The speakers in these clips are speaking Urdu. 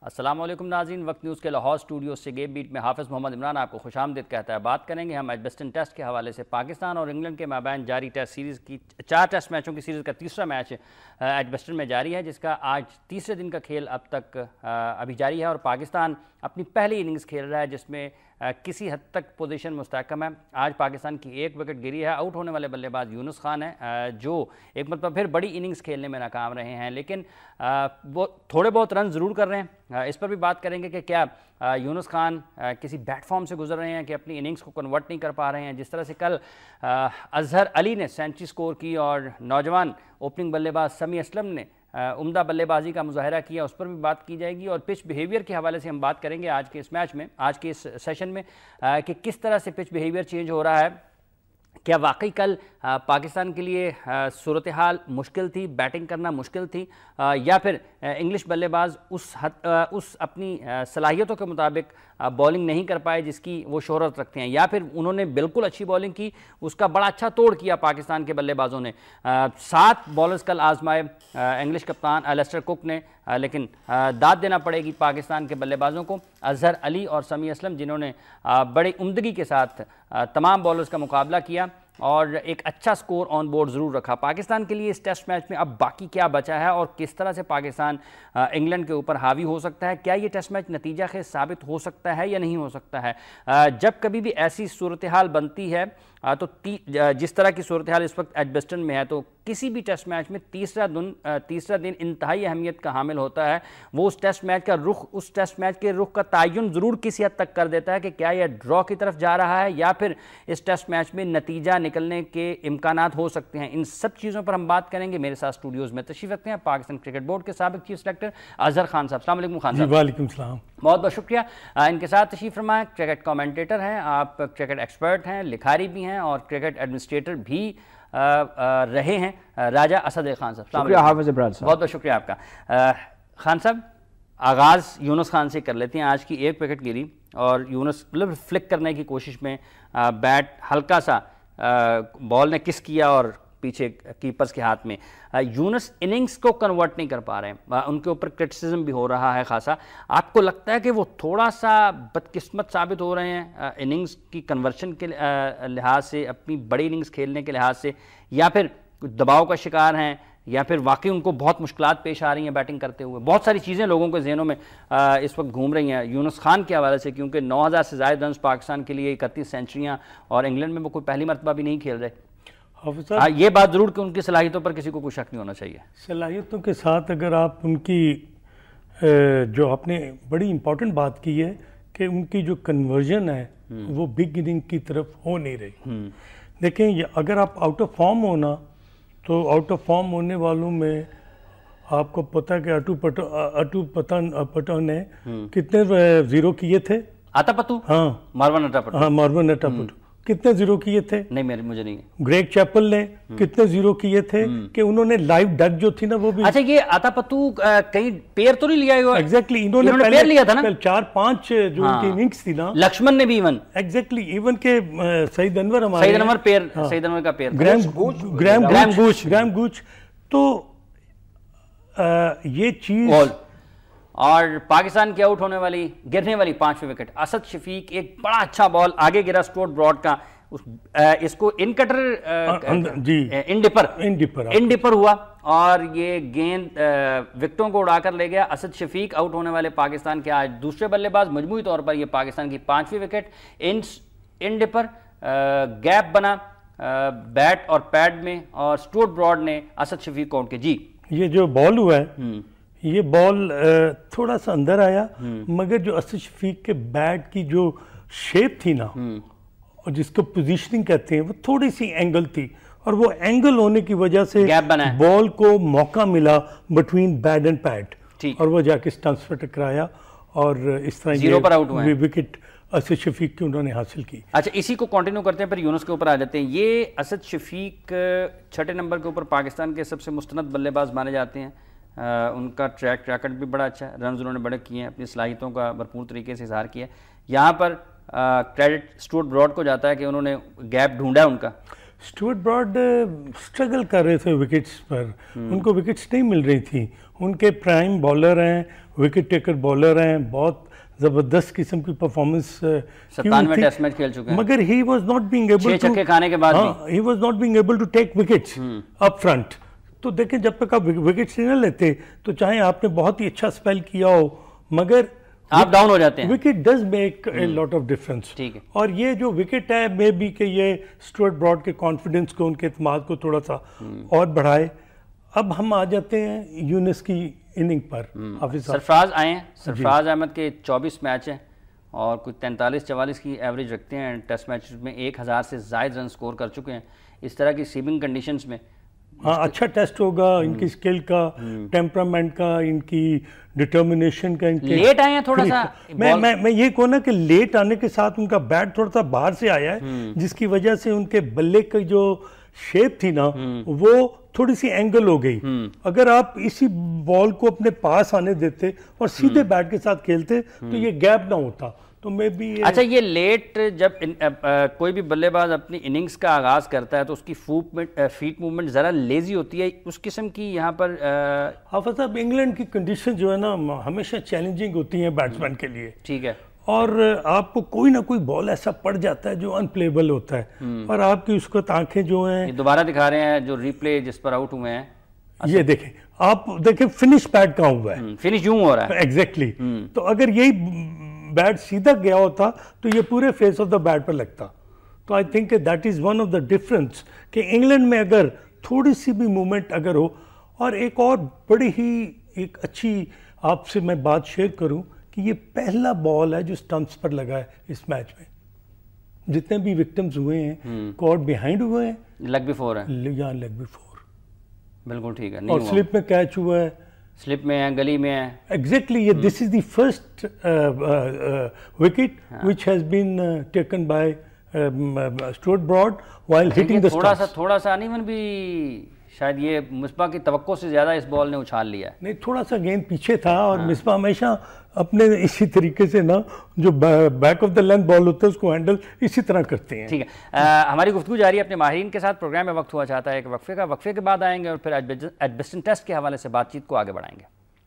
السلام علیکم ناظرین، وقت نیوز کے لاہور اسٹوڈیو سے گیم بیٹ میں حافظ محمد عمران آپ کو خوش آمدید کہتا ہے۔ بات کریں گے ہم ایجبسٹن ٹیسٹ کے حوالے سے پاکستان اور انگلینڈ کے مابین جاری ٹیسٹ سیریز کی 4 ٹیسٹ میچوں کی سیریز کا تیسرا میچ ایجبسٹن میں جاری ہے، جس کا آج تیسرے دن کا کھیل اب تک ابھی جاری ہے اور پاکستان اپنی پہلی اننگز کھیل رہا ہے جس میں کسی حد تک پوزیشن مستحکم ہے۔ آج پاکستان کی 1 وکٹ گری ہے۔ آؤٹ ہونے والے بلے باز یونس خان ہیں جو ایک مرتبہ پھر بڑی اننگز کھیلنے میں ناکام رہے ہیں، لیکن وہ تھوڑے بہت رن ضرور کر رہے ہیں۔ اس پر بھی بات کریں گے کہ کیا یونس خان کسی بیٹ فارم سے گزر رہے ہیں کہ اپنی اننگز کو کنورٹ نہیں کر پا رہے ہیں۔ جس طرح سے کل اظہر علی نے سینچری سکور کی اور نوجوان اوپننگ بلے باز سمیع اسلم نے عمدہ بلے بازی کا مظاہرہ کیا، اس پر بھی بات کی جائے گی۔ اور پچ بیہیویئر کے حوالے سے ہم بات کریں گے آج کے اس میچ میں، آج کے اس سیشن میں، کہ کس طرح سے پچ بیہیویئر چینج ہو رہا ہے۔ کیا واقعی کل پاکستان کے لیے صورتحال مشکل تھی، بیٹنگ کرنا مشکل تھی، یا پھر انگلش بلے باز اس اپنی صلاحیتوں کے مطابق بولنگ نہیں کر پائے جس کی وہ شہرت رکھتے ہیں، یا پھر انہوں نے بالکل اچھی بولنگ کی، اس کا بڑا اچھا توڑ کیا پاکستان کے بلے بازوں نے۔ 7 بالرز کل آزمائے انگلش کپتان الیسٹر کک نے، لیکن داد دینا پڑے گی پاکستان کے بلے بازوں کو، اظہر علی اور سمیع اسلم، جنہوں نے بڑی عمدگی کے ساتھ تمام بالرز کا مقابلہ کیا اور ایک اچھا سکور آن بورڈ ضرور رکھا۔ پاکستان کے لیے اس ٹیسٹ میچ میں اب باقی کیا بچا ہے اور کس طرح سے پاکستان انگلینڈ کے اوپر حاوی ہو سکتا ہے؟ کیا یہ ٹیسٹ میچ نتیجہ خیز ثابت ہو سکتا ہے یا نہیں ہو سکتا ہے؟ جب کبھی بھی ایسی صورتحال بنتی ہے تو جس طرح کی صورتحال اس وقت ایجبسٹن میں ہے، تو کسی بھی ٹیسٹ میچ میں تیسرا دن انتہائی اہمیت کا حامل ہوتا ہے۔ وہ اس ٹیسٹ میچ کے رخ کا تعین ضرور کسی حد تک کر دیتا ہے کہ کیا یہ ڈرا کی طرف جا رہا ہے یا پھر اس ٹیسٹ میچ میں نتیجہ نکلنے کے امکانات ہو سکتے ہیں۔ ان سب چیزوں پر ہم بات کریں گے۔ میرے ساتھ اسٹوڈیوز میں تشریف رکھتے ہیں پاکستان کرکٹ بورڈ کے سابق چیف سلیکٹر اظہر خان صاحب۔ السلام علیکم خان صاحب۔ وعلیکم السلام، بہت بہت شکریہ۔ ان کے ساتھ تشریف فرمائیں، کرکٹ کامنٹیٹر ہیں آپ، کرکٹ ایکسپرٹ ہیں، لکھاری بھی ہیں اور کرکٹ ایڈمنسٹریٹر بھی رہے ہیں، راجہ اسد خان صاحب۔ شکریہ حافظ عمران صاحب، بہت بہت شکریہ آپ کا۔ خان صاحب، آغاز یونس خان سے کر لیتے ہیں۔ آج کی 1 وکٹ گری اور یونس فلک کرنے کی کوشش میں بیٹ ہلکا سا بال نے کس کیا اور پیچھے کیپرز کے ہاتھ میں۔ یونس اننگز کو کنورٹ نہیں کر پا رہے ہیں، ان کے اوپر کرٹیسزم بھی ہو رہا ہے خاصا۔ آپ کو لگتا ہے کہ وہ تھوڑا سا بدقسمت ثابت ہو رہے ہیں اننگز کی کنورشن کے لحاظ سے، اپنی بڑی اننگز کھیلنے کے لحاظ سے، یا پھر دباؤ کا شکار ہیں، یا پھر واقعی ان کو بہت مشکلات پیش آ رہی ہیں بیٹنگ کرتے ہوئے؟ بہت ساری چیزیں لوگوں کے ذہنوں میں اس وقت گھوم رہی ہیں یونس خان کے حوالے سے، کیونکہ 9000 سے زائد رنز پاکستان کے لیے، 31 سینچریاں، اور انگلینڈ میں وہ کوئی پہلی مرتبہ بھی نہیں کھیل رہے۔ یہ بات ضرور کہ ان کی صلاحیتوں پر کسی کو کوئی شک نہیں ہونا چاہیے۔ صلاحیتوں کے ساتھ اگر آپ ان کی جو آپ نے بڑی امپورٹنٹ بات کی ہے کہ ان کی جو کنورژن ہے وہ بگ اننگ کی طرف ہو نہیں رہی۔ دیکھیں، اگر آپ آؤٹ آف فارم ہونا تو آؤٹ آف فارم ہونے والوں میں آپ کو پتہ کہ اٹو پٹن نے کتنے 0 کیے تھے؟ آتا پتو؟ ہاں، مارون اٹاپٹو۔ ہاں، مارون اٹاپٹو کتنے 0 کیے تھے؟ نہیں، مجھے نہیں۔ گریگ چیپل نے کتنے 0 کیے تھے کہ انہوں نے لائیو ڈک جو تھی نا وہ بھی۔ اچھا، یہ آتا پتو کہیں پیر تو نہیں لیا ہوا؟ ایگزیکٹلی، انہوں نے پیر لیا تھا نا 4-5 جو ان کی اننگز تھی نا، لکشمن نے بھی ایون، ایگزیکٹلی ایون کہ سعید انور ہمارے، سعید انور پیر، سعید انور کا پیر، گرام گوچ، تو یہ چیز۔ اور پاکستان کی آؤٹ ہونے والی، گرنے والی 5ویں وکٹ، اسد شفیق ایک بڑا اچھا بال آگے گرا اسٹورٹ براڈ کا، اس کو ان کٹر ان ڈپر ہوا اور یہ گیند وکٹوں کو اڑا کر لے گیا۔ اسد شفیق آؤٹ ہونے والے پاکستان کے آج دوسرے بلے باز، مجموعی طور پر یہ پاکستان کی 5ویں وکٹ۔ ان ڈپر گیپ بنا بیٹ اور پیڈ میں اور اسٹورٹ براڈ نے اسد شفیق کو آؤٹ کیا۔ جی، یہ جو بال ہوا ہے، یہ بال تھوڑا سا اندر آیا، مگر جو اسد شفیق کے بیٹ کی جو شیپ تھی نا، اور جس کو پوزیشننگ کہتے ہیں، وہ تھوڑی سی اینگل تھی، اور وہ اینگل ہونے کی وجہ سے بال کو موقع ملا بٹوین بیٹ اینڈ پیڈ، اور وہ جا کے سٹمپس پر ٹکرایا اور اس طرح 0 پر آؤٹ ہوئے، وکٹ اسد شفیق کی انہوں نے حاصل کی۔ اچھا، اسی کو کنٹینیو کرتے ہیں، پھر یونس کے اوپر آ جاتے ہیں۔ یہ اسد شفیق 6 نمبر کے اوپر پاکستان کے سب سے مستند بلے باز مانے جاتے ہیں۔ ان کا ٹریک ریکارڈ بھی بڑا اچھا ہے، رنز انہوں نے بڑے کیے ہیں، اپنی صلاحیتوں کا بھرپور طریقے سے اظہار کیا ہے۔ یہاں پر کریڈٹ اسٹورٹ براڈ کو جاتا ہے کہ انہوں نے گیپ ڈھونڈا ہے ان کا۔ اسٹورٹ براڈ اسٹرگل کر رہے تھے وکٹس پر، ان کو وکٹس نہیں مل رہی تھی، ان کے پرائم بالر ہیں, وکٹ ٹیکر بالر ہیں, بہت زبردست قسم کی پرفارمنس 97 ٹیسٹ میچ کھیل چکے ہیں, مگر he was not being able 6 چھکے کھانے کے بعد he was not being able to take wickets up front. تو دیکھیں جب تک آپ وکٹس نہ لیتے تو چاہے آپ نے بہت ہی اچھا اسپیل کیا ہو مگر آپ ڈاؤن ہو جاتے ہیں. Wicket does make a lot of difference. اور یہ جو وکٹ ہے مے بی کہ یہ اسٹوارٹ براڈ کے کانفیڈنس کو, ان کے اعتماد کو تھوڑا سا اور بڑھائے. اب ہم آ جاتے ہیں یونس کی اننگ پر. سرفراز آئے ہیں, سرفراز احمد کے 24 میچ ہیں اور کچھ 43-44 کی ایوریج رکھتے ہیں ٹیسٹ میچ میں, 1000 سے زائد رن سکور کر چکے ہیں. اس طرح کی سیمنگ کنڈیشنز میں ہاں اچھا ٹیسٹ ہوگا ان کی اسکل کا, ٹیمپرامنٹ کا, ان کی ڈٹرمنیشن کا. لیٹ آئے ہیں تھوڑا سا, میں یہ کہوں نا کہ لیٹ آنے کے ساتھ ان کا بیٹ تھوڑا سا باہر سے آیا ہے, جس کی وجہ سے ان کے بلے کی جو شیپ تھی نا وہ تھوڑی سی اینگل ہو گئی. اگر آپ اسی بال کو اپنے پاس آنے دیتے اور سیدھے بیٹ کے ساتھ کھیلتے تو یہ گیپ نہ ہوتا. تو میں بھی اچھا یہ لیٹ جب کوئی بھی بلے باز اپنی اننگز کا آغاز کرتا ہے تو اس کی فیٹ موومنٹ ذرا لیزی ہوتی ہے, اس قسم کی یہاں پر حافظ صاحب انگلینڈ کی کنڈیشن جو ہے نا ہمیشہ چیلنجنگ ہوتی ہیں بیٹسمین کے لیے. ٹھیک ہے. اور آپ کو کوئی نہ کوئی بال ایسا پڑ جاتا ہے جو ان پلیبل ہوتا ہے اور آپ کی اس کو آنکھیں جو ہیں دوبارہ دکھا رہے ہیں جو ریپلے جس پر آؤٹ ہوئے ہیں, یہ دیکھیں آپ دیکھیں فنش پیڈ کہاں ہوا ہے, فنش یوں ہو رہا ہے ایگزیکٹلی. تو اگر یہی بیٹ سیدھا گیا ہوتا تو یہ پورے فیس آف دا بیٹ پر لگتا. تو I think that is one of the difference کہ انگلینڈ میں اگر تھوڑی سی بھی موومنٹ اگر ہو. اور ایک اور بڑی ہی ایک اچھی آپ سے میں بات شیئر کروں کہ یہ پہلا بال ہے جو سٹمپس پر لگا ہے اس میچ میں. جتنے بھی وکٹمز ہوئے ہیں کارڈ بیہائنڈ ہوئے ہیں, لیگ بفور ہے یا لیگ بفور, بالکل ٹھیک ہے. اور سلپ میں کیچ ہوا ہے, سلپ میں ہے, گلی میں ہے. ایگزیکٹلی یہ this is the first wicket which has been taken by Stuart Broad while hitting the stumps. تھوڑا سا نہیں بھی شاید یہ مصباح کی توقع سے زیادہ اس بال نے اچھال لیا ہے. نہیں تھوڑا سا گیند پیچھے تھا اور مصباح ہمیشہ اپنے اسی طریقے سے نا جو back of the length ball ہوتا ہے اس کو ہینڈل اسی طرح کرتے ہیں. ٹھیک ہے, ہماری گفتگو جاری ہے اپنے ماہرین کے ساتھ. پروگرام میں وقت ہوا چاہتا ہے کہ وقفے کا, وقفے کے بعد آئیں گے اور پھر ایجبسٹن ٹیسٹ کے حوالے سے بات چیت کو آگے بڑھائیں گے.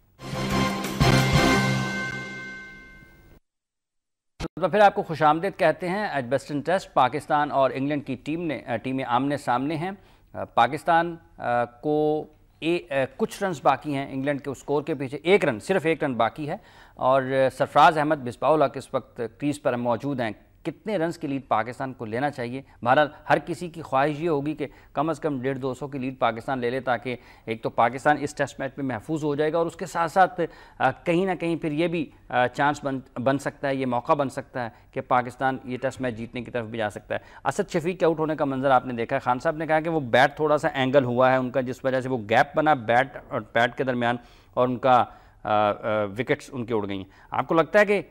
تو پھر آپ کو خوش آمدید کہتے ہیں. ایجبسٹن ٹیسٹ پاکستان اور انگلینڈ کی ٹیمیں آمنے سامنے ہیں. پاکستان کو کچھ رنز باقی ہیں انگلینڈ کے اسکور کے پیچھے, صرف ایک رن باقی ہے. اور سرفراز احمد مصباح الحق اس وقت کریز پر موجود ہیں. کتنے رنز کی لیڈ پاکستان کو لینا چاہیے؟ بہرحال ہر کسی کی خواہش یہ ہوگی کہ کم از کم 150-200 کی لیڈ پاکستان لے لے, تاکہ ایک تو پاکستان اس ٹیسٹ میچ میں محفوظ ہو جائے گا اور اس کے ساتھ ساتھ کہیں نہ کہیں پھر یہ بھی چانس بن سکتا ہے, یہ موقع بن سکتا ہے کہ پاکستان یہ ٹیسٹ میچ جیتنے کی طرف بھی جا سکتا ہے. اسد شفیق کے آؤٹ ہونے کا منظر آپ نے دیکھا ہے. خان صاحب نے کہا کہ وہ بیٹ تھوڑا سا اینگل ہوا ہے ان کا, جس وجہ سے وہ گیپ بنا بیٹ اور پیڈ کے درمیان اور ان کا وکٹس ان کی اڑ گئی ہیں. آپ کو لگتا ہے کہ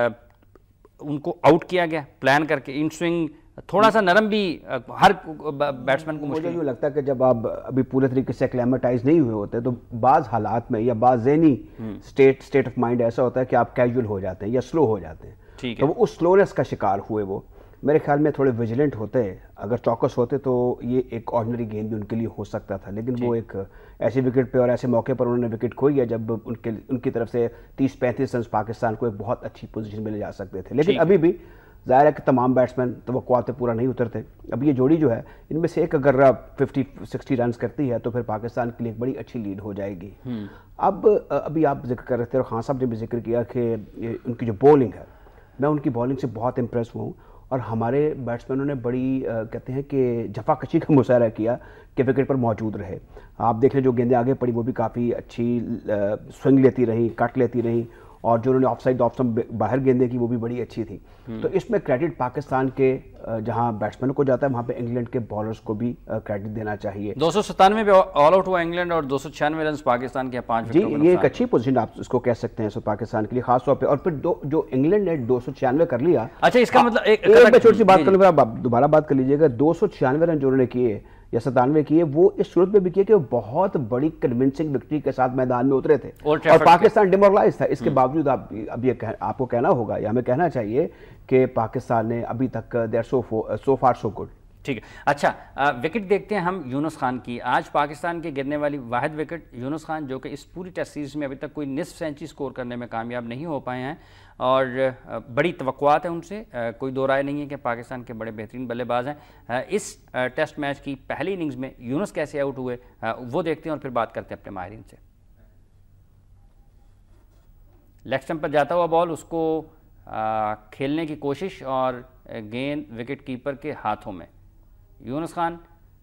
ان کو آؤٹ کیا گیا پلان کر کے؟ ان سوئنگ تھوڑا سا نرم بھی ہر بیٹسمین کو مجھے یوں لگتا ہے کہ جب آپ ابھی پورے طریقے سے ایکلیمیٹائز نہیں ہوئے ہوتے تو بعض حالات میں یا بعض ذہنی اسٹیٹ آف مائنڈ ایسا ہوتا ہے کہ آپ کیجول ہو جاتے ہیں یا سلو ہو جاتے ہیں, تو وہ اس سلونیس کا شکار ہوئے. وہ میرے خیال میں تھوڑے ویجیلنٹ ہوتے, اگر چوکس ہوتے تو یہ ایک آرڈنری گیم بھی ان کے لیے ہو سکتا تھا. لیکن وہ ایک ایسی وکٹ پہ اور ایسے موقع پر انہوں نے وکٹ کھوئی ہے جب ان کی طرف سے 30-35 رنز پاکستان کو ایک بہت اچھی پوزیشن میں لے جا سکتے تھے. لیکن ابھی بھی ظاہر ہے کہ تمام بیٹسمین توقعات پورا نہیں اترتے. اب یہ جوڑی جو ہے ان میں سے ایک اگر 50-60 رنز کرتی ہے تو پھر پاکستان کے لیے ایک بڑی اچھی لیڈ ہو جائے گی. اب ابھی آپ ذکر کر رہے تھے اور خان صاحب نے بھی ذکر کیا کہ ان کی جو بولنگ ہے, میں ان کی بولنگ سے بہت امپریس ہوں اور ہمارے بیٹسمینوں نے بڑی کہتے ہیں کہ جفا کشی کا مظاہرہ کیا کہ وکٹ پر موجود رہے. آپ دیکھ لیں جو گیندیں آگے پڑی وہ بھی کافی اچھی سوئنگ لیتی رہیں, کٹ لیتی رہیں, اور جو انہوں نے آف سائڈ باہر گیندیں کی وہ بھی بڑی اچھی تھی. تو اس میں کریڈٹ پاکستان کے جہاں بیٹسمینوں کو جاتا ہے وہاں پہ انگلینڈ کے بالرز کو بھی کریڈٹ دینا چاہیے. 297 پہ آل آؤٹ ہوا انگلینڈ اور 296 رنز پاکستان کے 5 جی, یہ ایک اچھی پوزیشن آپ اس کو کہہ سکتے ہیں پاکستان کے لیے خاص طور پہ. اور پھر جو انگلینڈ نے 296 کر لیا. اچھا اس کا مطلب ایک میں چھوٹی سی بات کر لوں, آپ دوبارہ بات کر لیجیے گا. 296 رن جو انہوں نے کیے یا 97 کیے, وہ اس صورت میں بھی کیے کہ وہ بہت بڑی کنونسنگ وکٹری کے ساتھ میدان میں اترے تھے اور پاکستان ڈیمورلائز تھا. اس کے باوجود اب یہ آپ کو کہنا ہوگا یا ہمیں کہنا چاہیے کہ پاکستان نے ابھی تک they are so far so good. ٹھیک ہے. اچھا وکٹ دیکھتے ہیں ہم یونس خان کی. آج پاکستان کے گرنے والی واحد وکٹ یونس خان، جو کہ اس پوری ٹیسٹ سیریز میں ابھی تک کوئی نصف سینچری سکور کرنے میں کامیاب نہیں ہو پائے ہیں، اور بڑی توقعات ہیں ان سے. کوئی دو رائے نہیں ہے کہ پاکستان کے بڑے بہترین بلے باز ہیں. اس ٹیسٹ میچ کی پہلی اننگز میں یونس کیسے آؤٹ ہوئے وہ دیکھتے ہیں اور پھر بات کرتے ہیں اپنے ماہرین سے. لیگ سٹمپ پر جاتا ہوا بال، اس کو کھیلنے کی کوشش اور گیند وکٹ کیپر کے ہاتھوں میں. یونس خان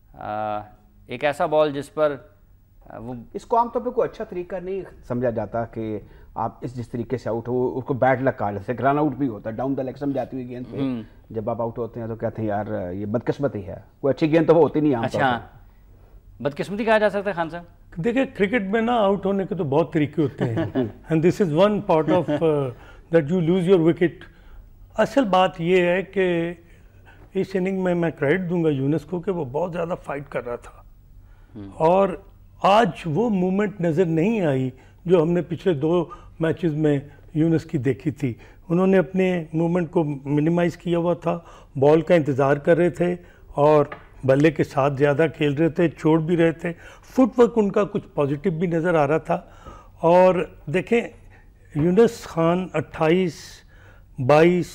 ایک ایسا بال جس پر وہ اس کو عام طور پہ کوئی اچھا طریقہ نہیں سمجھا جاتا کہ آپ جس طریقے سے آؤٹ ہو، اس کو بیڈ لک کہا جاتا ہے. رن آؤٹ بھی ہوتا ہے، ڈاؤن دا لیگ سٹمپ جاتی ہوئی گیند پہ جب آپ آؤٹ ہوتے ہیں تو کہتے ہیں یار یہ بدقسمتی ہے. کوئی اچھی گیند تو وہ ہوتی نہیں عام طور پہ. اچھا بدقسمتی کہا جا سکتا ہے خان صاحب؟ دیکھیں کرکٹ میں نا آؤٹ ہونے کے تو بہت طریقے ہوتے ہیں and this is one part of that you lose your wicket. اصل بات یہ ہے کہ اس اننگ میں کریڈٹ دوں گا یونس کو کہ وہ بہت زیادہ فائٹ کر رہا تھا، اور آج وہ مومنٹ نظر نہیں آئی جو ہم نے پچھلے 2 میچز میں یونس کی دیکھی تھی. انہوں نے اپنے مومنٹ کو منیمائز کیا ہوا تھا، بال کا انتظار کر رہے تھے اور بلے کے ساتھ زیادہ کھیل رہے تھے، چھوڑ بھی رہے تھے. فٹ ورک ان کا کچھ پازیٹیو بھی نظر آ رہا تھا. اور دیکھیں یونس خان 28 22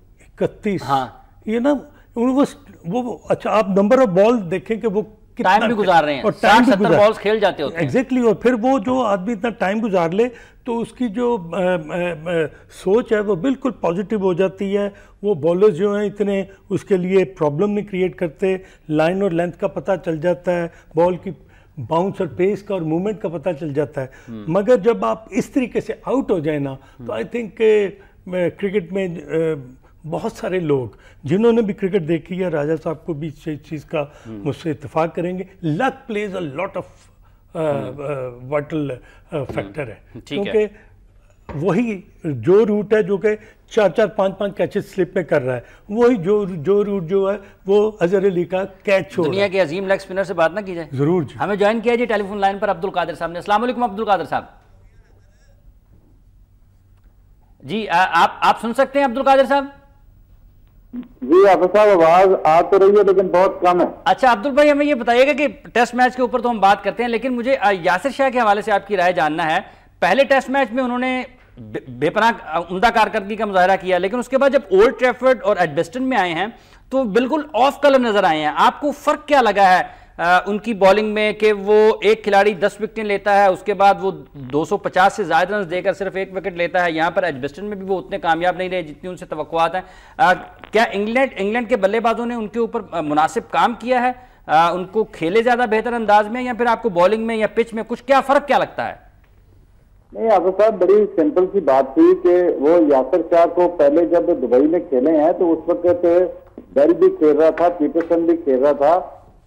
31 یہ نا وہ اچھا آپ نمبر آف بال دیکھیں کہ وہ ٹائم بھی گزار رہے ہیں، 60-70 بالز کھیل جاتے ہوتے ہیں. ایگزیکٹلی. اور پھر وہ جو آدمی اتنا ٹائم گزار لے تو اس کی جو سوچ ہے وہ بالکل پازیٹیو ہو جاتی ہے. وہ بالرز جو ہیں اتنے اس کے لیے پرابلم نہیں کریٹ کرتے، لائن اور لینتھ کا پتہ چل جاتا ہے، بال کی باؤنس اور پیس کا اور موومنٹ کا پتہ چل جاتا ہے. مگر جب آپ اس طریقے سے آؤٹ ہو جائیں نا تو آئی تھنک کرکٹ میں بہت سارے لوگ جنہوں نے بھی کرکٹ دیکھی ہے، راجہ صاحب کو بھی اس چیز کا مجھ سے اتفاق کریں گے، luck plays a lot of vital factor ہے. کیونکہ وہی جو روٹ ہے جو کہ 4-4 5-5 کیچز سلپ میں کر رہا ہے، وہی جو روٹ جو ہے وہ اظہر علی کا کیچ ہو رہا ہے. دنیا کے عظیم لیگ اسپنر سے بات نہ کی جائے؟ ضرور جی. ہمیں جوائن کیا جی ٹیلی فون لائن پر عبد القادر صاحب نے. السلام علیکم عبد القادر صاحب. جی آپ سن سکتے ہیں عبد القادر صاحب؟ جی حافظ صاحب آواز آ تو رہی ہے لیکن بہت کم ہے. اچھا عبد البھائی ہمیں یہ بتائیے گا کہ ٹیسٹ میچ کے اوپر تو ہم بات کرتے ہیں، لیکن مجھے یاسر شاہ کے حوالے سے آپ کی رائے جاننا ہے. پہلے ٹیسٹ میچ میں انہوں نے بے پناہ عمدہ کارکردگی کا مظاہرہ کیا، لیکن اس کے بعد جب اولڈ ٹریفرڈ اور ایجبسٹن میں آئے ہیں تو بالکل آف کلر نظر آئے ہیں. آپ کو فرق کیا لگا ہے ان کی بالنگ میں کہ وہ ایک کھلاڑی 10 وکٹیں لیتا ہے، اس کے بعد وہ 250 سے زائد رنز دے کر صرف 1 وکٹ لیتا ہے؟ یہاں پر ایجبسٹن میں بھی وہ اتنے کامیاب نہیں رہے جتنی ان سے توقعات ہیں. کیا انگلینڈ کے بلے بازوں نے ان کے اوپر مناسب کام کیا ہے؟ ان کو کھیلے زیادہ بہتر انداز میں، یا پھر آپ کو بالنگ میں یا پچ میں کچھ کیا فرق کیا لگتا ہے؟ نہیں حافظ صاحب بڑی سمپل سی بات تھی کہ وہ یاسر شاہ کو پہلے جب دبئی میں کھیلے ہیں تو اس وقت بیل بھی کھیل رہا تھا، پیٹرسن بھی کھیل رہا تھا،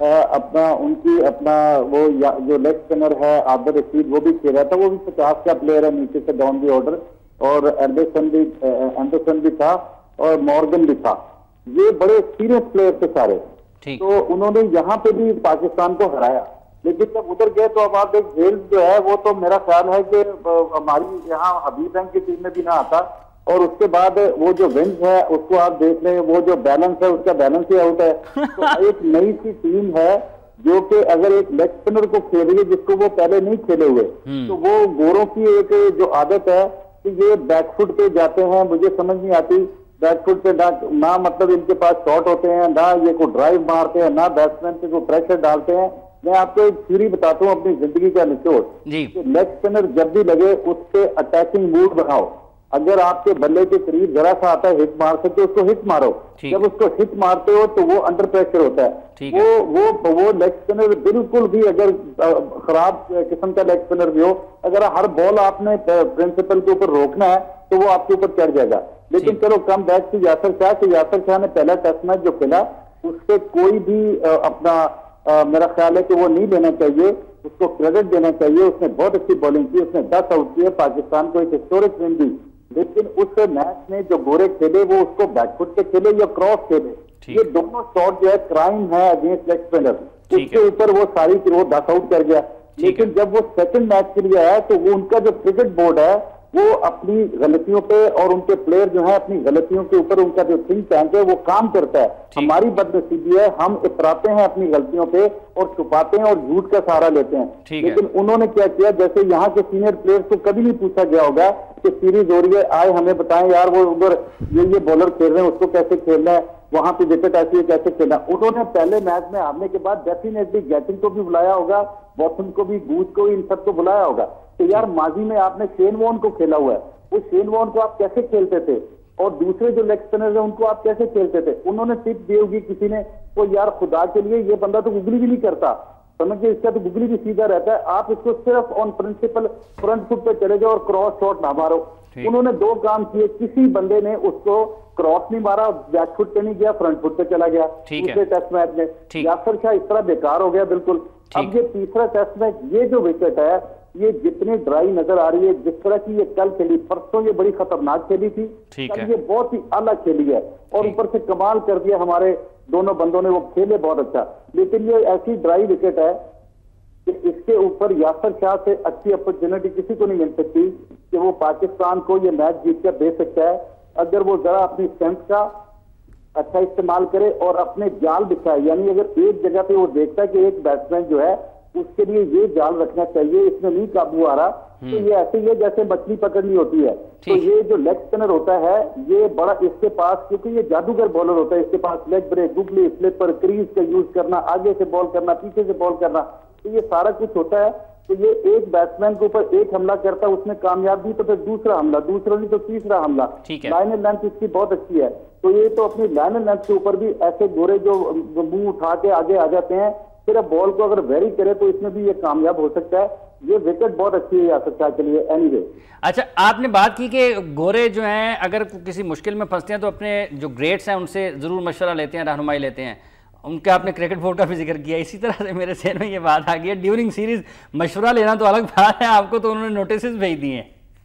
اپنا وہ جو لیگ اسپنر ہے عابد رشید وہ بھی کھیل رہا تھا. وہ بھی 50 کا پلیئر ہے نیچے سے ڈاؤن دی آرڈر، اور اینڈرسن بھی تھا اور مورگن بھی تھا. یہ بڑے ایکسپیرینس پلیئر تھے سارے. تو انہوں نے یہاں پہ بھی پاکستان کو ہرایا. لیکن جب ادھر گئے تو اب آپ ایک جیل جو ہے وہ تو میرا خیال ہے کہ ہماری یہاں حبیب بینک کی ٹیم میں بھی نہ آتا. اور اس کے بعد وہ جو ونز ہے اس کو آپ دیکھ لیں، وہ جو بیلنس ہے اس کا بیلنس ہی آؤٹ ہے. تو ایک نئی سی ٹیم ہے جو کہ اگر ایک لیگ اسپنر کو کھیل رہی ہے جس کو وہ پہلے نہیں کھیلے ہوئے، تو وہ گوروں کی ایک جو عادت ہے کہ یہ بیک فٹ پہ جاتے ہیں. مجھے سمجھ نہیں آتی بیک فٹ پہ نہ مطلب ان کے پاس شاٹ ہوتے ہیں، نہ یہ کوئی ڈرائیو مارتے ہیں، نہ بیٹسمین پہ کوئی پریشر ڈالتے ہیں. میں آپ کو ایک تھیوری بتاتا ہوں اپنی زندگی کا نچوڑ. لیگ اسپنر جب بھی لگے اس پہ اٹیکنگ موڈ بناؤ. اگر آپ کے بلے کے قریب ذرا سا آتا ہے ہٹ مار سکتے اس کو ہٹ مارو. جب اس کو ہٹ مارتے ہو تو وہ انڈر پریشر ہوتا ہے. وہ لیگ اسپنر بالکل بھی اگر خراب قسم کا لیگ اسپنر بھی ہو، اگر ہر بال آپ نے پرنسپل کے اوپر روکنا ہے تو وہ آپ کے اوپر چڑھ جائے گا. لیکن چلو کم بیک سے یاسر شاہ کہ یاسر شاہ نے پہلا ٹیسٹ میچ جو کھیلا اس سے کوئی بھی اپنا میرا خیال ہے کہ وہ نہیں لینا چاہیے، اس کو کریڈٹ دینا چاہیے. اس نے بہت اچھی بالنگ کی، اس نے 10 آؤٹ کیے، پاکستان کو ایک ہسٹورک ون دی. لیکن اس میچ میں جو گورے کھیلے وہ اس کو بیک فٹ پہ کھیلے یا کراس کھیلے، یہ دونوں شاٹ جو ہے کرائم ہے اگینسٹ لیگ اسپنر. اس کے اوپر وہ ساری وہ 10 آؤٹ کر گیا. لیکن جب وہ سیکنڈ میچ کے لیے آیا تو وہ ان کا جو کرکٹ بورڈ ہے وہ اپنی غلطیوں پہ اور ان کے پلیئر جو ہیں اپنی غلطیوں کے اوپر ان کا جو تھنک ٹینک ہے وہ کام کرتا ہے. ہماری بدنصیبی ہے ہم اتراتے ہیں اپنی غلطیوں پہ اور چھپاتے ہیں اور جھوٹ کا سہارا لیتے ہیں. لیکن انہوں نے کیا کیا, جیسے یہاں کے سینئر پلیئرز کو کبھی نہیں پوچھا گیا ہوگا کہ سیریز ہو رہی ہے, آئے ہمیں بتائیں یار وہ ادھر یہ بولر کھیل رہے ہیں اس کو کیسے کھیلنا ہے, وہاں پہ وکٹ ایسی ہے کیسے کھیلنا. انہوں نے پہلے میچ میں ہارنے کے بعد ڈیفینیٹلی گیٹنگ کو بھی بلایا ہوگا, واٹسن کو بھی, بوچ کو بھی, ان سب کو بلایا ہوگا کہ یار ماضی میں آپ نے شین وارن کو کھیلا ہوا ہے, وہ شین وارن کو آپ کیسے کھیلتے تھے اور دوسرے جو لیگ اسپنرز ہیں ان کو آپ کیسے کھیلتے تھے. انہوں نے ٹپ دی ہوگی کسی نے, وہ یار خدا کے لیے یہ بندہ تو گگلی بھی نہیں کرتا, سمجھے, اس کا تو گگلی بھی سیدھا رہتا ہے, آپ اس کو صرف آن پرنسپل فرنٹ فٹ پہ چلے جاؤ اور کراس شاٹ نہ مارو. انہوں نے 2 کام کیے, کسی بندے نے اس کو کراس نہیں مارا, بیک فٹ پہ نہیں گیا, فرنٹ فٹ پہ چلا گیا دوسرے ٹیسٹ میچ میں. یاسر شاہ اس طرح بیکار ہو گیا بالکل. اب یہ تیسرا ٹیسٹ میچ, یہ جو وکٹ ہے یہ جتنی ڈرائی نظر آ رہی ہے, جس طرح کی یہ کل کھیلی, پرسوں یہ بڑی خطرناک کھیلی تھی, کل یہ بہت ہی اعلیٰ کھیلی ہے اور اوپر سے کمال کر دیا ہمارے دونوں بندوں نے, وہ کھیلے بہت اچھا. لیکن یہ ایسی ڈرائی وکٹ ہے کہ اس کے اوپر یاسر شاہ سے اچھی اپرچونٹی کسی کو نہیں مل سکتی کہ وہ پاکستان کو یہ میچ جیت کر دے سکتا ہے اگر وہ ذرا اپنی اسٹرینتھ کا اچھا استعمال کرے اور اپنے جال دکھائے. یعنی اگر ایک جگہ پہ وہ دیکھتا ہے کہ ایک بیٹسمین جو ہے اس کے لیے یہ جال رکھنا چاہیے, اس میں نہیں قابو آ رہا, تو یہ ایسے ہی ہے جیسے مچھلی پکڑنی ہوتی ہے. تو یہ جو لیگ اسپنر ہوتا ہے یہ بڑا, اس کے پاس کیونکہ یہ جادوگر بولر ہوتا ہے, اس کے پاس leg break, googly, slipper, crease کا یوز کرنا, آگے سے بال کرنا, پیچھے سے بال کرنا, تو یہ سارا کچھ ہوتا ہے. تو یہ ایک بیٹسمین کے اوپر ایک حملہ کرتا ہے, اس میں کامیاب بھی تو پھر دوسرا حملہ, دوسرا نہیں تو تیسرا حملہ. لائن لینتھ اس کی بہت اچھی ہے, تو یہ تو اپنی لائن لینتھ کے اوپر بھی ایسے گورے جو منہ اٹھا کے آگے آ جاتے ہیں, صرف بال کو اگر ویری کرے تو اس میں بھی یہ کامیاب ہو سکتا ہے. یہ وکٹ بہت اچھی ہے یاسر شاہ کے لیے. اینی وے, اچھا آپ نے بات کی کہ گورے جو ہیں اگر کسی مشکل میں پھنستے ہیں تو اپنے جو گریٹس ہیں ان سے ضرور مشورہ لیتے ہیں, رہنمائی لیتے ہیں. ان کا آپ نے کرکٹ بورڈ کا بھی ذکر کیا, اسی طرح سے میرے ذہن میں یہ بات آ گئی ہے ڈیورنگ سیریز مشورہ لینا تو الگ بات ہے, آپ کو تو انہوں نے نوٹسز بھیج دیے ہیں.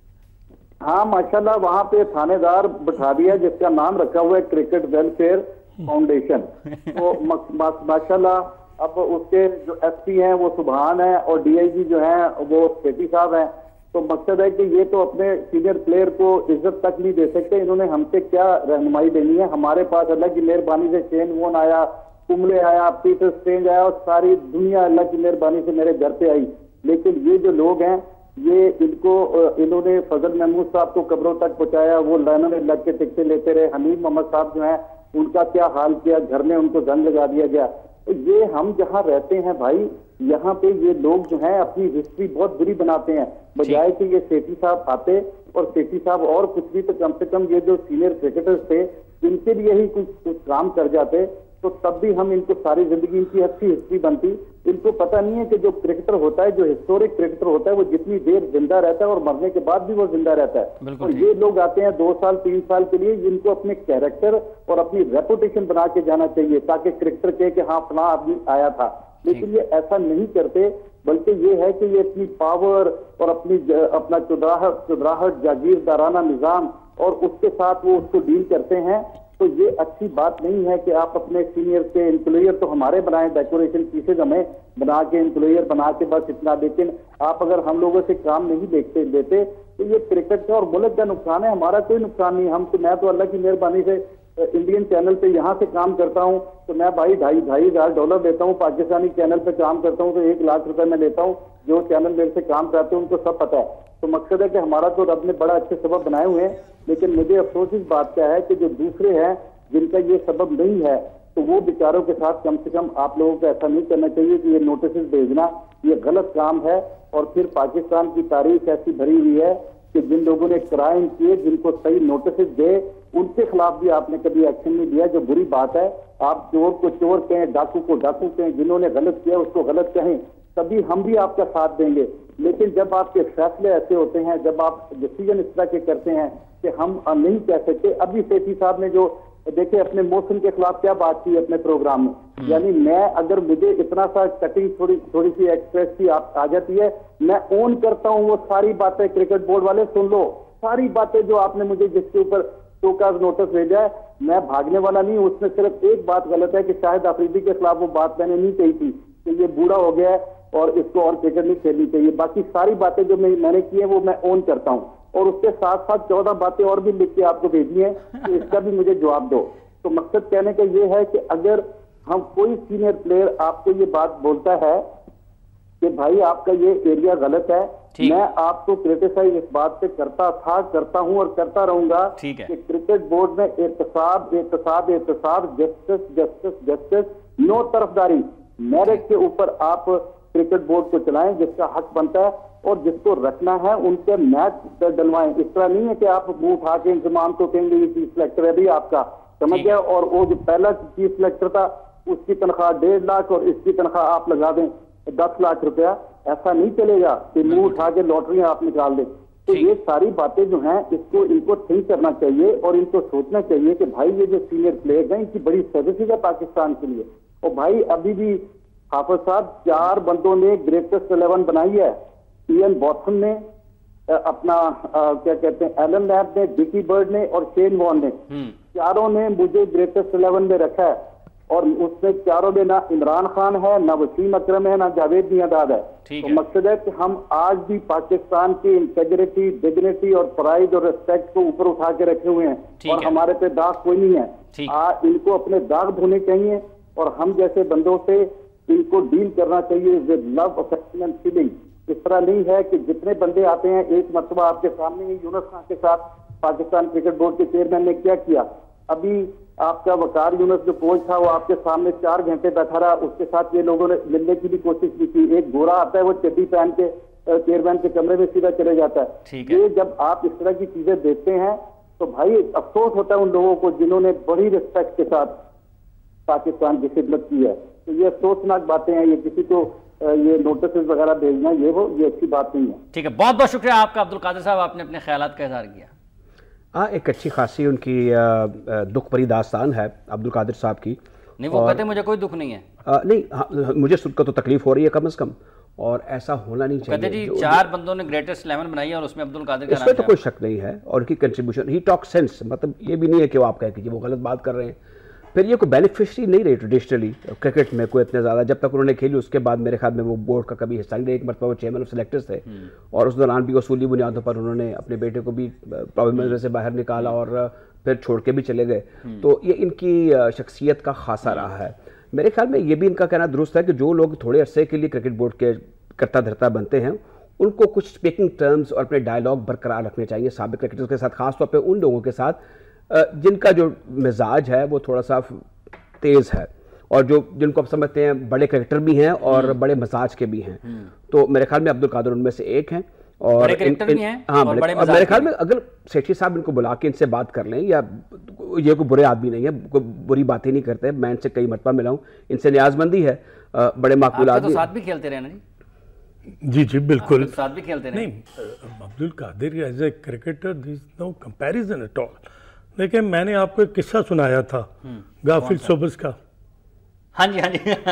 ہاں ماشاءاللہ, وہاں پہ تھانے دار بٹھا دیا جس کا نام رکھا ہوا ہے کرکٹ ویلفیئر فاؤنڈیشن. تو ماشاءاللہ اب اس کے جو ایس پی ہیں وہ سبحان ہیں اور ڈی آئی جی جو ہیں وہ سیٹی صاحب ہیں. تو مقصد ہے کہ یہ تو اپنے سینئر پلیئر کو عزت تک نہیں دے سکتے, انہوں نے ہم سے کیا رہنمائی دینی ہے. ہمارے پاس اللہ کی مہربانی سے شین وارن آیا, کمبلے آیا, پیٹر اسٹرینج آیا, اور ساری دنیا اللہ کی مہربانی سے میرے گھر پہ آئی. لیکن یہ جو لوگ ہیں یہ انہوں نے فضل محمود صاحب کو قبروں تک پہنچایا, وہ لائنوں میں لگ کے ٹکٹیں لیتے رہے. حمید محمد صاحب جو ہیں ان کا کیا حال کیا, گھر میں ان کو زنگ لگا دیا گیا. یہ ہم جہاں رہتے ہیں بھائی, یہاں پہ یہ لوگ جو ہیں اپنی ہسٹری بہت بری بناتے ہیں, بجائے کہ یہ سیٹھی صاحب آتے اور سیٹھی صاحب اور کچھ بھی تو کم سے کم یہ جو سینئر کرکٹرز تھے ان کے لیے ہی کچھ کام کر جاتے تو تب بھی ہم ان کو ساری زندگی ان کی اچھی ہسٹری بنتی. ان کو پتہ نہیں ہے کہ جو کرکٹر ہوتا ہے, جو ہسٹورک کرکٹر ہوتا ہے, وہ جتنی دیر زندہ رہتا ہے اور مرنے کے بعد بھی وہ زندہ رہتا ہے. اور یہ لوگ آتے ہیں 2 سال 3 سال کے لیے, جن کو اپنے کیریکٹر اور اپنی ریپوٹیشن بنا کے جانا چاہیے تاکہ کرکٹر کہے کہ ہاں فلاں آدمی آیا تھا. لیکن یہ ایسا نہیں کرتے, بلکہ یہ ہے کہ یہ اپنی پاور اور اپنا چودراہٹ جاگیردارانہ نظام اور اس کے ساتھ وہ اس کو ڈیل کرتے ہیں. تو یہ اچھی بات نہیں ہے کہ آپ اپنے سینئر کے امپلائر تو ہمارے بنائیں, ڈیکوریشن پیسز ہمیں بنا کے امپلائر بنا کے بس اتنا, لیکن آپ اگر ہم لوگوں سے کام نہیں دیتے تو یہ کرکٹ کا اور ملک کا نقصان ہے, ہمارا کوئی نقصان نہیں. میں تو اللہ کی مہربانی سے انڈین چینل پہ یہاں سے کام کرتا ہوں تو میں بھائی $2,500 لیتا ہوں. پاکستانی چینل پہ کام کرتا ہوں تو $1,00,000 میں لیتا ہوں. جو چینل میرے سے کام کرتے ہیں ان کو سب پتہ ہے. تو مقصد ہے کہ ہمارا تو رب نے بڑا اچھے سبب بنائے ہوئے ہیں, لیکن مجھے افسوس اس بات کا ہے کہ جو دوسرے ہیں جن کا یہ سبب نہیں ہے تو وہ بیچاروں کے ساتھ کم سے کم آپ لوگوں کو ایسا نہیں کرنا چاہیے کہ یہ نوٹسز بھیجنا یہ غلط کام ہے. اور پھر پاکستان کی تاریخ ایسی بھری ہوئی ہے کہ جن لوگوں نے کرائم کیے, جن کو صحیح نوٹسز دے, ان کے خلاف بھی آپ نے کبھی ایکشن نہیں لیا, جو بری بات ہے. آپ چور کو چور کہیں, ڈاکو کو ڈاکو کہیں, جنہوں نے غلط کیا اس کو غلط کہیں, تبھی ہم بھی آپ کا ساتھ دیں گے. لیکن جب آپ کے فیصلے ایسے ہوتے ہیں, جب آپ ڈیسیجن اس طرح کے کرتے ہیں کہ ہم نہیں کہہ سکتے. ابھی سیٹھی صاحب نے جو دیکھیں اپنے موسم کے خلاف کیا بات کی اپنے پروگرام میں, یعنی میں اگر مجھے اتنا سا کٹنگ تھوڑی سی ایکسپریس کی آ جاتی ہے, میں اون کرتا ہوں وہ ساری باتیں. کرکٹ بورڈ والے سن لو, ساری باتیں جو آپ نے مجھے جس کے اوپر شوکاز نوٹس بھیجا ہے, میں بھاگنے والا نہیں ہوں. اس میں صرف ایک بات غلط ہے کہ شاہد آفریدی کے خلاف وہ بات میں نے نہیں کہی تھی کہ یہ بوڑھا ہو گیا ہے اور اس کو اور کرکٹ نہیں کھیلنی چاہیے. باقی ساری باتیں جو میں نے کی ہیں وہ میں اون کرتا ہوں. اور اس کے ساتھ ساتھ 14 باتیں اور بھی لکھ کے آپ کو بھیجنی ہیں کہ اس کا بھی مجھے جواب دو. تو مقصد کہنے کا یہ ہے کہ اگر ہم کوئی سینئر پلیئر آپ کو یہ بات بولتا ہے کہ بھائی آپ کا یہ ایریا غلط ہے, میں آپ کو کریٹیسائز اس بات سے کرتا تھا, کرتا ہوں اور کرتا رہوں گا کہ کرکٹ بورڈ میں احتساب احتساب احتساب, جسٹس جسٹس جسٹس, نو طرفداری, میرٹ کے اوپر آپ کرکٹ بورڈ کو چلائیں جس کا حق بنتا ہے, اور جس کو رکھنا ہے ان کے میچ ڈلوائیں. اس طرح نہیں ہے کہ آپ منہ اٹھا کے انضمام کو کہیں گے یہ چیف سلیکٹر ہے بھی آپ کا, سمجھ گیا, اور وہ جو پہلا چیف سلیکٹر تھا اس کی تنخواہ 1.5 لاکھ اور اس کی تنخواہ آپ لگا دیں 10 لاکھ روپیہ. ایسا نہیں چلے گا کہ منہ اٹھا کے لاٹریاں آپ نکال دیں. تو یہ ساری باتیں جو ہیں ان کو تھنک کرنا چاہیے اور ان کو سوچنا چاہیے کہ بھائی یہ جو سینئر پلیئرز ہیں ان کی بڑی سروسز ہے پاکستان کے لیے. اور بھائی ابھی بھی حافظ صاحب 4 بندوں نے گریٹسٹ 11 بنائی ہے. ایئن بوتھم نے, اپنا کیا کہتے ہیں ایلن لیب نے, ڈکی برڈ نے اور شین وان نے, چاروں نے مجھے گریٹسٹ 11 میں رکھا ہے. اور اس میں چاروں میں نہ عمران خان ہے, نہ وسیم اکرم ہے, نہ جاوید میاں ہے. تو مقصد ہے کہ ہم آج بھی پاکستان کی انٹیگریٹی, ڈگنیٹی اور پرائڈ اور ریسپیکٹ کو اوپر اٹھا کے رکھے ہوئے ہیں, اور ہمارے پہ داغ کوئی نہیں ہے. ان کو اپنے داغ دھونے چاہیے اور ہم جیسے بندوں سے ان کو ڈیل کرنا چاہیے with love, affection and feeling. اس طرح نہیں ہے کہ جتنے بندے آتے ہیں, ایک مرتبہ آپ کے سامنے ہی یونس خان کے ساتھ پاکستان کرکٹ بورڈ کے چیئرمین نے کیا کیا. ابھی آپ کا وقار یونس جو کوچ تھا وہ آپ کے سامنے 4 گھنٹے بیٹھا رہا, اس کے ساتھ یہ لوگوں نے ملنے کی بھی کوشش کی تھی. ایک گورا آتا ہے وہ چڈی پہن کے چیئرمین کے کمرے میں سیدھا چلے جاتا ہے. یہ جب آپ اس طرح کی چیزیں دیکھتے ہیں تو بھائی افسوس ہوتا ہے ان لوگوں کو جنہوں نے بڑی ریسپیکٹ کے ساتھ پاکستان کی خدمت کی ہے. تو یہ افسوسناک باتیں ہیں. یہ کسی کو یہ نوٹسز وغیرہ بھیجنا یہ اچھی بات نہیں ہے. ٹھیک ہے, بہت بہت شکریہ آپ کا عبد القادر صاحب, آپ نے اپنے خیالات کا اظہار کیا. ایک اچھی خاصی ان کی دکھ بھری داستان ہے عبد القادر صاحب کی. نہیں, وہ کہتے ہیں مجھے کوئی دکھ نہیں ہے. نہیں, مجھے سن کر تو تکلیف ہو رہی ہے کم از کم, اور ایسا ہونا نہیں چاہیے. کہتے جی 4 بندوں نے گریٹسٹ 11 بنائی ہے اور اس میں عبد القادر کا نام ہے. اس میں تو کوئی شک نہیں ہے, اور ان کی کنٹریبیوشن, ہی ٹاک سینس, مطلب یہ بھی نہیں ہے کہ وہ آپ کہہ کہ وہ غلط بات کر رہے ہیں. پھر یہ کوئی بینیفیشری نہیں رہی ٹریڈیشنلی کرکٹ میں کوئی اتنے زیادہ, جب تک انہوں نے کھیلی اس کے بعد میرے خیال میں وہ بورڈ کا کبھی حصہ نہیں رہے. ایک مرتبہ وہ چیئرمین آف سلیکٹرز تھے, اور اس دوران بھی اصولی بنیادوں پر انہوں نے اپنے بیٹے کو بھی پرووینس سے باہر نکالا اور پھر چھوڑ کے بھی چلے گئے. تو یہ ان کی شخصیت کا خاصہ رہا ہے. میرے خیال میں یہ بھی ان کا کہنا درست ہے کہ جو لوگ تھوڑے عرصے کے لیے کرکٹ بورڈ کے کرتا دھرتا بنتے ہیں ان کو کچھ اسپیکنگ ٹرمز اور اپنے ڈائلاگ برقرار رکھنے چاہیے سابق کرکٹرز کے ساتھ, خاص طور پہ ان لوگوں کے ساتھ جن کا جو مزاج ہے وہ تھوڑا سا تیز ہے, اور جن کو آپ سمجھتے ہیں بڑے کرکٹر بھی ہیں اور بڑے مزاج کے بھی ہیں. تو میرے خیال میں عبد القادر ان میں سے ایک ہیں, اور ہاں میرے خیال میں اگر سیٹھی صاحب ان کو بلا کے ان سے بات کر لیں, یا یہ کوئی برے آدمی نہیں ہے, کوئی بری باتیں نہیں کرتے, میں ان سے کئی مرتبہ ملا ہوں, ان سے نیاز مندی ہے, بڑے معقول آدمی. تو ساتھ بھی کھیلتے رہے نا جی جی بالکل, ساتھ بھی کھیلتے رہے. نہیں, Abdul Qadir as a cricketer there is no comparison at all. لیکن میں نے آپ کو ایک قصہ سنایا تھا غافل صوبرز کا. ہاں جی, ہاں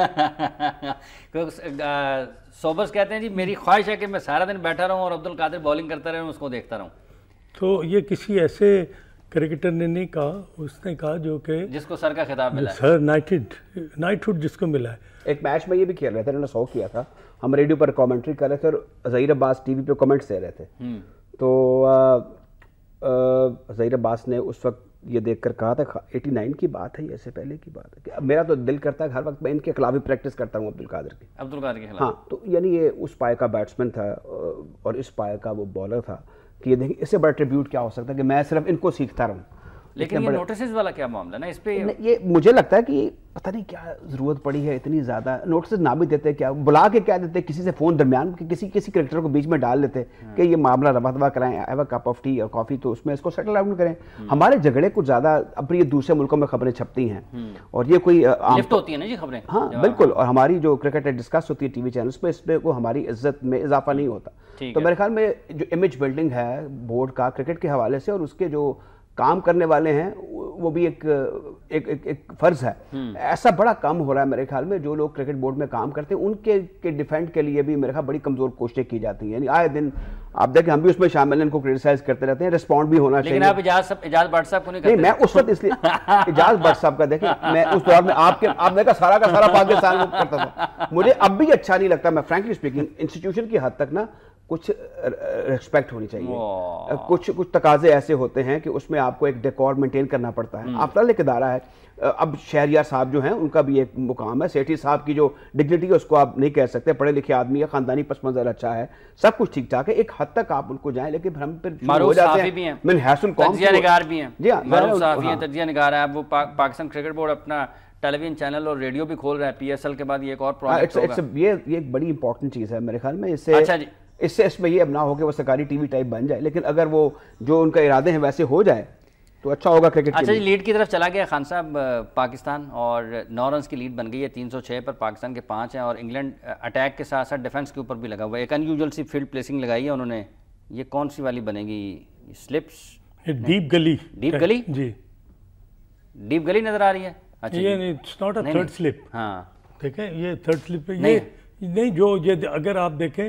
جی, صوبرز کہتے ہیں جی میری خواہش ہے کہ میں سارا دن بیٹھا رہوں اور عبد القادر بالنگ کرتا رہے, اس کو دیکھتا رہوں. تو یہ کسی ایسے کرکٹر نے نہیں کہا, اس نے کہا جو کہ جس کو سر کا خطاب ملا ہے, سر نائٹ ہوڈ جس کو ملا ہے. ایک میچ میں یہ بھی کھیل رہے تھے, انہوں نے 100 کیا تھا, ہم ریڈیو پر کامنٹری کر رہے تھے اور ظہیر عباس ٹی وی پہ کامنٹس دے رہے تھے. تو ظہیر عباس نے اس وقت یہ دیکھ کر کہا تھا, 89 کی بات ہے, یہ سے پہلے کی بات ہے, کہ میرا تو دل کرتا ہے ہر وقت میں ان کے خلاف ہی پریکٹس کرتا ہوں عبد القادر کے خلاف. ہاں, تو یعنی یہ اس پائے کا بیٹسمین تھا اور اس پائے کا وہ بالر تھا کہ یہ دیکھیں اس سے بڑا ٹریبیوٹ کیا ہو سکتا ہے کہ میں صرف ان کو سیکھتا رہوں. لیکن یہ نوٹسز والا کیا معاملہ نا, اس پہ یہ مجھے لگتا ہے کہ پتہ نہیں کیا ضرورت پڑی ہے اتنی زیادہ. نوٹسز نہ بھی دیتے, کیا بلا کے کیا دیتے, کسی سے فون درمیان کسی کرکٹر کو بیچ میں ڈال دیتے کہ یہ معاملہ روا دوا کرائیں, have a cup of tea اور کافی, تو اس میں اس کو سیٹل آؤٹ کریں. ہمارے جھگڑے کچھ زیادہ اب یہ دوسرے ملکوں میں خبریں چھپتی ہیں اور یہ کوئی لفٹ ہوتی ہیں نا جی خبریں. ہاں بالکل, اور ہماری جو کرکٹ ڈسکس ہوتی ہے ٹی وی چینلز پہ, اس پہ کوئی ہماری عزت میں اضافہ نہیں ہوتا. تو میرے خیال میں جو امیج بلڈنگ ہے بورڈ کا کرکٹ کے حوالے سے, اور اس کے جو کام کرنے والے ہیں وہ بھی ایک فرض ہے. ایسا بڑا کام ہو رہا ہے میرے خیال میں, جو لوگ کرکٹ بورڈ میں کام کرتے ہیں ان کے ڈیفینڈ کے لیے بھی میرے خیال بڑی کمزور کوششیں کی جاتی ہیں. یعنی آئے دن آپ دیکھیں ہم بھی اس میں شامل ہیں, ان کو کرٹیسائز کرتے رہتے ہیں, رسپونڈ بھی ہونا چاہیے. لیکن آپ اجاز بٹ صاحب کو نہیں کرتے. نہیں, میں اس وقت اس لیے اجاز بٹ صاحب کا دیکھیں, میں اس دور میں آپ نے کہا سارا کا سارا پاکستان کرتا تھا, مجھے اب بھی اچھا نہیں لگتا. میں فرینکلی اسپیکنگ انسٹیٹیوشن کی حد تک نا کچھ ریسپیکٹ ہونی چاہیے. کچھ تقاضے ایسے ہوتے ہیں کہ اس میں آپ کو ایک ڈیکور مینٹین کرنا پڑتا ہے. آپ ایک ادارہ ہے. اب شہریار صاحب جو ہیں ان کا بھی ایک مقام ہے. سیٹھی صاحب کی جو ڈگنیٹی ہے اس کو آپ نہیں کہہ سکتے. پڑھے لکھے آدمی ہے, خاندانی پس منظر اچھا ہے, سب کچھ ٹھیک ٹھاک ہے. ایک حد تک آپ ان کو جائیں, لیکن ہم پھر معروف صحافی بھی ہیں, تجزیہ نگار بھی ہیں. جی ہاں, معروف صحافی ہیں, تجزیہ نگار ہیں. وہ پاکستان کرکٹ بورڈ اپنا ٹیلی ویژن چینل اور ریڈیو بھی کھول رہا ہے. پی ایس ایل کے بعد یہ ایک اور پروجیکٹ ہوگا. یہ ایک بڑی امپورٹنٹ چیز ہے میرے خیال میں. اچھا جی, اس میں یہ اب نہ ہو کہ وہ سرکاری ٹی وی ٹائپ بن جائے, لیکن اگر وہ جو ان کا ارادے ہیں ویسے ہو جائے تو اچھا ہوگا کرکٹ. اچھا جی, لیڈ کی طرف چلا گیا خان صاحب پاکستان, اور 9 رنز کی لیڈ بن گئی ہے. 306 پر پاکستان کے 5 ہیں, اور انگلینڈ اٹیک کے ساتھ ساتھ ڈیفنس کے اوپر بھی لگا ہوا ہے. ایک ان یوزول سی فیلڈ پلیسنگ لگائی ہے انہوں نے. یہ کون سی والی بنے گی؟ سلپس, ڈیپ گلی. ڈیپ گلی, جی ڈیپ گلی نظر آ رہی ہے. اچھا یہ it's not a third slip. ہاں دیکھیں یہ تھرڈ سلپ یہ نہیں, جو یہ اگر آپ دیکھیں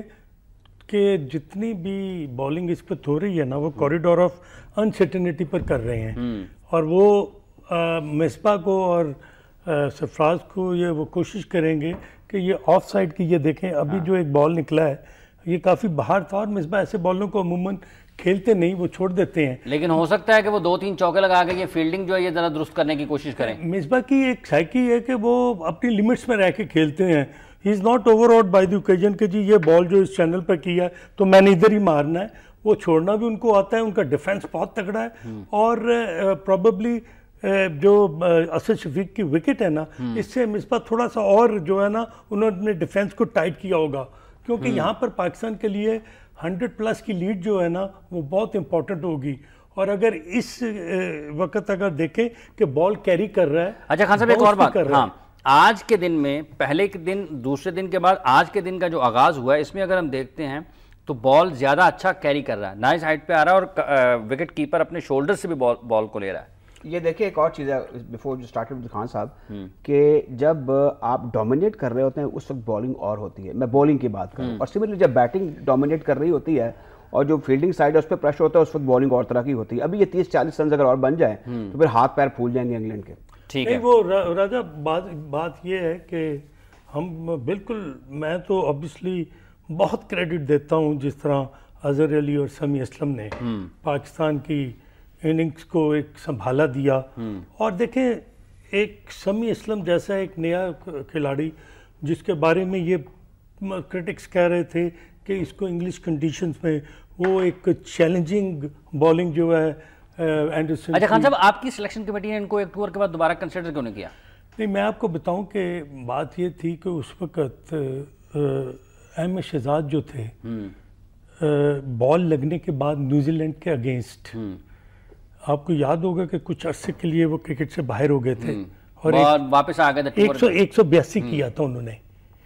کہ جتنی بھی بالنگ اس پہ ہو رہی ہے نا, وہ کوریڈور آف انسرٹنٹی پر کر رہے ہیں. اور وہ مصباح کو اور سرفراز کو یہ وہ کوشش کریں گے کہ یہ آف سائڈ کی, یہ دیکھیں ابھی جو ایک بال نکلا ہے یہ کافی باہر تھا, اور مصباح ایسے بالوں کو عموماً کھیلتے نہیں, وہ چھوڑ دیتے ہیں. لیکن ہو سکتا ہے کہ وہ 2-3 چوکے لگا کے یہ فیلڈنگ جو ہے یہ ذرا درست کرنے کی کوشش کریں. مصباح کی ایک سائیکی ہے کہ وہ اپنی لمٹس میں رہ کے کھیلتے ہیں. He is not overawed by the occasion کہ جی یہ بال جو اس چینل پہ کیا ہے تو میں نے ادھر ہی مارنا ہے. وہ چھوڑنا بھی ان کو آتا ہے, ان کا ڈیفنس بہت تگڑا ہے. اور پروبیبلی جو اسد شفیق کی وکٹ ہے نا, اس سے مصباح تھوڑا سا اور جو ہے نا انہوں نے ڈیفنس کو ٹائٹ کیا ہوگا, کیونکہ یہاں پر پاکستان کے لیے 100+ کی لیڈ جو ہے نا وہ بہت امپورٹنٹ ہوگی. اور اگر اس وقت اگر دیکھیں کہ بال کیری کر رہا ہے. اچھا خان صاحب ایک اور بات, ہاں آج کے دن میں پہلے کے دن دوسرے دن کے بعد آج کے دن کا جو آغاز ہوا ہے, اس میں اگر ہم دیکھتے ہیں تو بال زیادہ اچھا کیری کر رہا ہے, نائس ہائٹ پہ آ رہا ہے, اور وکٹ کیپر اپنے شولڈر سے بھی بال کو لے رہا ہے. یہ دیکھیں ایک اور چیز ہے بیفور جو اسٹارٹڈ ود خان صاحب, کہ جب آپ ڈومینیٹ کر رہے ہوتے ہیں اس وقت بالنگ اور ہوتی ہے. میں بالنگ کی بات کروں, اور سملرلی جب بیٹنگ ڈومینیٹ کر رہی ہوتی ہے اور جو فیلڈنگ سائڈ ہے اس پہ پریشر ہوتا ہے, اس وقت بالنگ اور طرح کی ہوتی ہے. ابھی یہ 30-40 رنز اگر اور بن جائیں تو پھر ہاتھ پیر پھول جائیں گے انگلینڈ کے. ٹھیک ہے, وہ راجہ بات یہ ہے کہ ہم بالکل, میں تو obviously بہت کریڈٹ دیتا ہوں جس طرح اظہر علی اور سمیع اسلم نے پاکستان کی اننگز کو ایک سنبھالا دیا. اور دیکھیں ایک سمیع اسلم جیسا ایک نیا کھلاڑی جس کے بارے میں یہ کرٹکس کہہ رہے تھے کہ اس کو انگلش کنڈیشنز میں وہ ایک چیلنجنگ بالنگ جو ہے اینڈرسن. اچھا خان صاحب, آپ کی سلیکشن کمیٹی نے ان کو ایک ٹور کے بعد دوبارہ کنسیڈر کیوں نہیں کیا؟ نہیں, میں آپ کو بتاؤں کہ بات یہ تھی کہ اس وقت احمد شہزاد جو تھے بال لگنے کے بعد نیوزی لینڈ کے اگینسٹ, آپ کو یاد ہوگا کہ کچھ عرصے کے لیے وہ کرکٹ سے باہر ہو گئے تھے, اور واپس آ گئے تھے. 182 کیا تھا انہوں نے.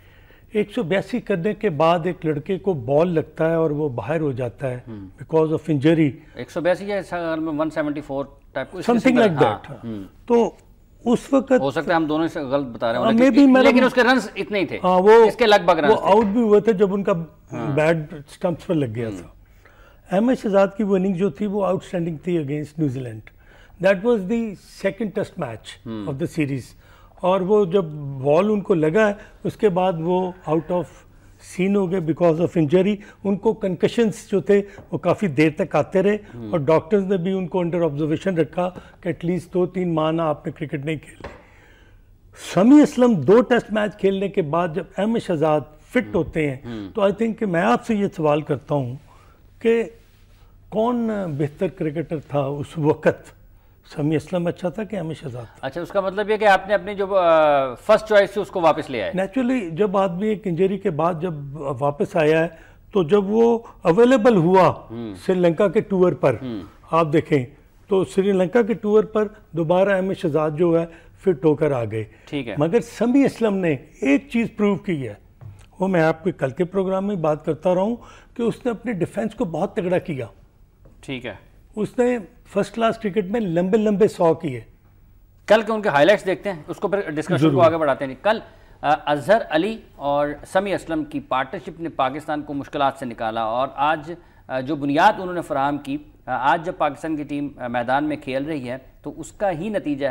182 کرنے کے بعد ایک لڑکے کو بال لگتا ہے اور وہ باہر ہو جاتا ہے بیکاز آف انجری. 182 یا 174 ٹائپ سمتھنگ لائک دیٹ. تو اس وقت ہو سکتا ہے ہم دونوں سے غلط بتا رہے ہیں, لیکن اس کے رنز اتنے ہی تھے, اس کے لگ بھگ رنز. وہ آؤٹ بھی ہوئے تھے جب ان کا بیٹ سٹمپس پر لگ گیا تھا. احمد شہزاد کی وہ اننگ جو تھی وہ آؤٹ اسٹینڈنگ تھی against New Zealand. That was the second test match of the series. اور وہ جب بال ان کو لگا ہے اس کے بعد وہ آؤٹ آف سین ہو گئے بیکاز آف انجری. ان کو کنکشنز جو تھے وہ کافی دیر تک آتے رہے, اور ڈاکٹرز نے بھی ان کو انڈر آبزرویشن رکھا کہ ایٹ لیسٹ 2-3 ماہ آپ نے کرکٹ نہیں کھیلی. سمیع اسلم 2 ٹیسٹ میچ کھیلنے کے بعد جب احمد شہزاد فٹ ہوتے ہیں تو آئی تھنک کہ میں آپ سے یہ سوال کرتا ہوں کہ کون بہتر کرکٹر تھا اس وقت, سمیع اسلم اچھا تھا کہ احمد شہزاد تھا؟ اچھا, اس کا مطلب یہ کہ آپ نے اپنی جو فرسٹ چوائس تھی اس کو واپس لے آئے. نیچرلی جب آدمی ایک انجری کے بعد جب واپس آیا ہے تو جب وہ اویلیبل ہوا سری لنکا کے ٹور پر, آپ دیکھیں تو سری لنکا کے ٹور پر دوبارہ احمد شہزاد جو ہے فٹ ہو کر آ گئے. ٹھیک ہے, مگر سمیع اسلم نے ایک چیز پروو کی ہے, وہ میں آپ کے کل کے پروگرام میں بات کرتا رہا ہوں کہ اس نے اپنے ڈیفنس کو بہت تگڑا کیا. ٹھیک ہے, اس نے فرسٹ کلاس کرکٹ میں لمبے لمبے 100 کیے. کل کے ان کے ہائی لائٹس دیکھتے ہیں, اس کو پھر ڈسکشن کو آگے بڑھاتے ہیں. کل اظہر علی اور سمیع اسلم کی پارٹنرشپ نے پاکستان کو مشکلات سے نکالا, اور آج جو بنیاد انہوں نے فراہم کی, آج جب پاکستان کی ٹیم میدان میں کھیل رہی ہے تو اس کا ہی نتیجہ ہے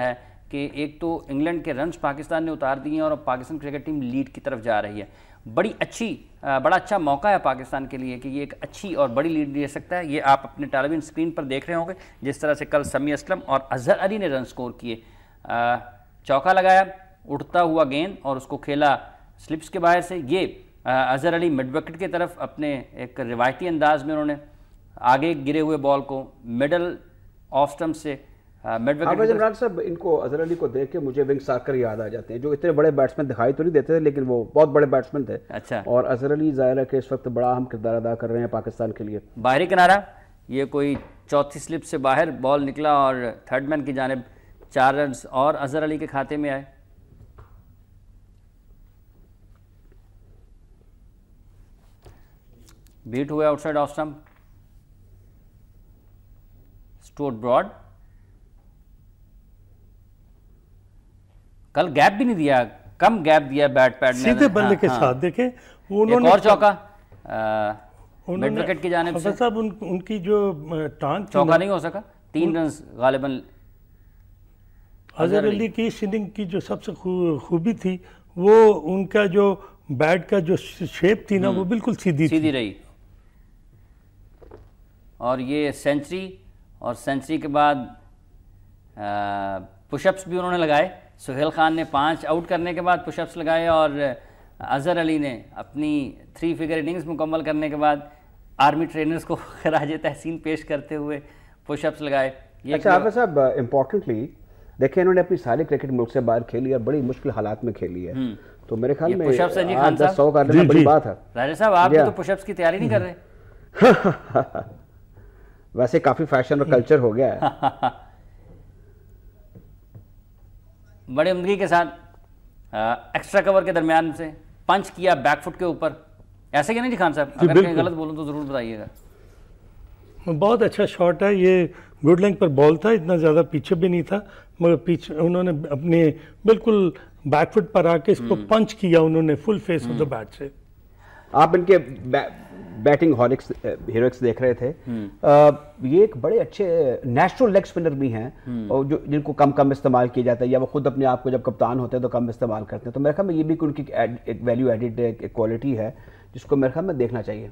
کہ ایک تو انگلینڈ کے رنز پاکستان نے اتار دیے ہیں اور اب پاکستان کرکٹ ٹیم لیڈ کی طرف جا رہی ہے. بڑا اچھا موقع ہے پاکستان کے لیے کہ یہ ایک اچھی اور بڑی لیڈ لے سکتا ہے. یہ آپ اپنے ٹیلی ویژن اسکرین پر دیکھ رہے ہوں گے جس طرح سے کل سمیع اسلم اور اظہر علی نے رن سکور کیے. چوکا لگایا, اٹھتا ہوا گیند اور اس کو کھیلا سلپس کے باہر سے. یہ اظہر علی مڈ وکٹ کی طرف اپنے ایک روایتی انداز میں انہوں نے آگے گرے ہوئے بال کو مڈل آف سٹمپ سے مڈ وکٹ. عمران صاحب, ان کو اظہر علی کو دیکھ کے مجھے ونگ ساکر یاد آ جاتے ہیں, جو اتنے بڑے بیٹسمین دکھائی تو نہیں دیتے تھے لیکن وہ بہت بڑے بیٹسمین تھے. اچھا. اور اظہر علی ظاہر ہے کہ اس وقت بڑا اہم کردار ادا کر رہے ہیں پاکستان کے لیے. باہری کنارہ, یہ کوئی چوتھی سلپ سے باہر بال نکلا اور تھرڈ مین کی جانب 4 رنز اور اظہر علی کے کھاتے میں آئے. بیٹ ہوئے outside off stump, Stuart Broad. کل گیپ بھی نہیں دیا, کم گیپ دیا بیٹ پیڈ نے. سیدھے بلے کے ساتھ دیکھیں ایک اور چوکا مڈ وکٹ کی جانب سے. صاحب ان کی جو ٹانگ چوکا نہیں ہو سکا, 3 رنز غالباً. اظہر علی کی سننگ کی جو سب سے خوبی تھی وہ ان کا جو بیٹ کا جو شیپ تھی نا وہ بالکل سیدھی رہی. اور یہ سینچری, اور سینچری کے بعد پش اپس بھی انہوں نے لگائے. سہیل خان نے 5 آؤٹ کرنے کے بعد پش اپس لگائے اور اظہر علی نے اپنی 3 فگر اننگز مکمل کرنے کے بعد آرمی ٹرینرز کو خراج تحسین پیش کرتے ہوئے پش اپس لگائے. اچھا عابد صاحب, امپورٹنٹلی دیکھیں انہوں نے اپنی ساری کرکٹ ملک سے باہر کھیلی اور بڑی مشکل حالات میں کھیلی ہے, تو میرے خیال میں 100 کا لینا بڑی بات ہے. راجہ صاحب آپ بھی تو پش اپس کی تیاری نہیں کر رہے. ویسے کافی فیشن اور کلچر ہو گیا ہے. بڑے عمدگی کے ساتھ ایکسٹرا کور کے درمیان سے پنچ کیا بیک فٹ کے اوپر. ایسے کہ نہیں جی خان صاحب, اگر کہیں غلط بولوں تو ضرور بتائیے گا. بہت اچھا شاٹ ہے یہ, گڈ لینگ پر بال تھا, اتنا زیادہ پیچھے بھی نہیں تھا, مگر پیچھے انہوں نے اپنے بالکل بیک فٹ پر آ کے اس کو پنچ کیا انہوں نے full face of the bat سے. آپ ان کے بیٹنگ ہیروکس دیکھ رہے تھے, یہ ایک بڑے اچھے نیچرل لیگ سپنر بھی ہیں اور جن کو کم استعمال کیا جاتا ہے, یا وہ خود اپنے آپ کو جب کپتان ہوتے ہیں تو کم استعمال کرتے ہیں. تو میرے خیال میں یہ بھی ان کی ایک ویلیو ایڈیڈ ایک کوالٹی ہے جس کو میرے خیال میں دیکھنا چاہیے.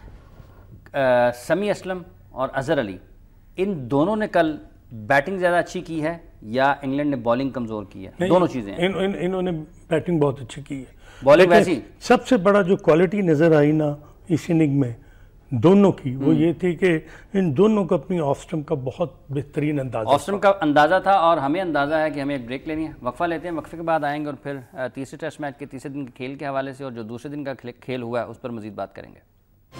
سمیع اسلم اور اظہر علی, ان دونوں نے کل بیٹنگ زیادہ اچھی کی ہے یا انگلینڈ نے بالنگ کمزور کی ہے؟ دونوں چیزیں ہیں. انہوں نے بیٹنگ بہت اچھی کی ہے. بالنگ ویسی سب سے بڑا جو کوالٹی نظر آئی نا اس اننگ میں دونوں کی, وہ یہ تھی کہ ان دونوں کو اپنی آف سٹمپ کا بہت بہترین اندازہ آف سٹمپ کا اندازہ تھا. اور ہمیں اندازہ ہے کہ ہمیں ایک بریک لینی ہے, وقفہ لیتے ہیں, وقفے کے بعد آئیں گے اور پھر تیسرے ٹیسٹ میچ کے تیسرے دن کے کھیل کے حوالے سے اور جو دوسرے دن کا کھیل ہوا ہے اس پر مزید بات کریں گے.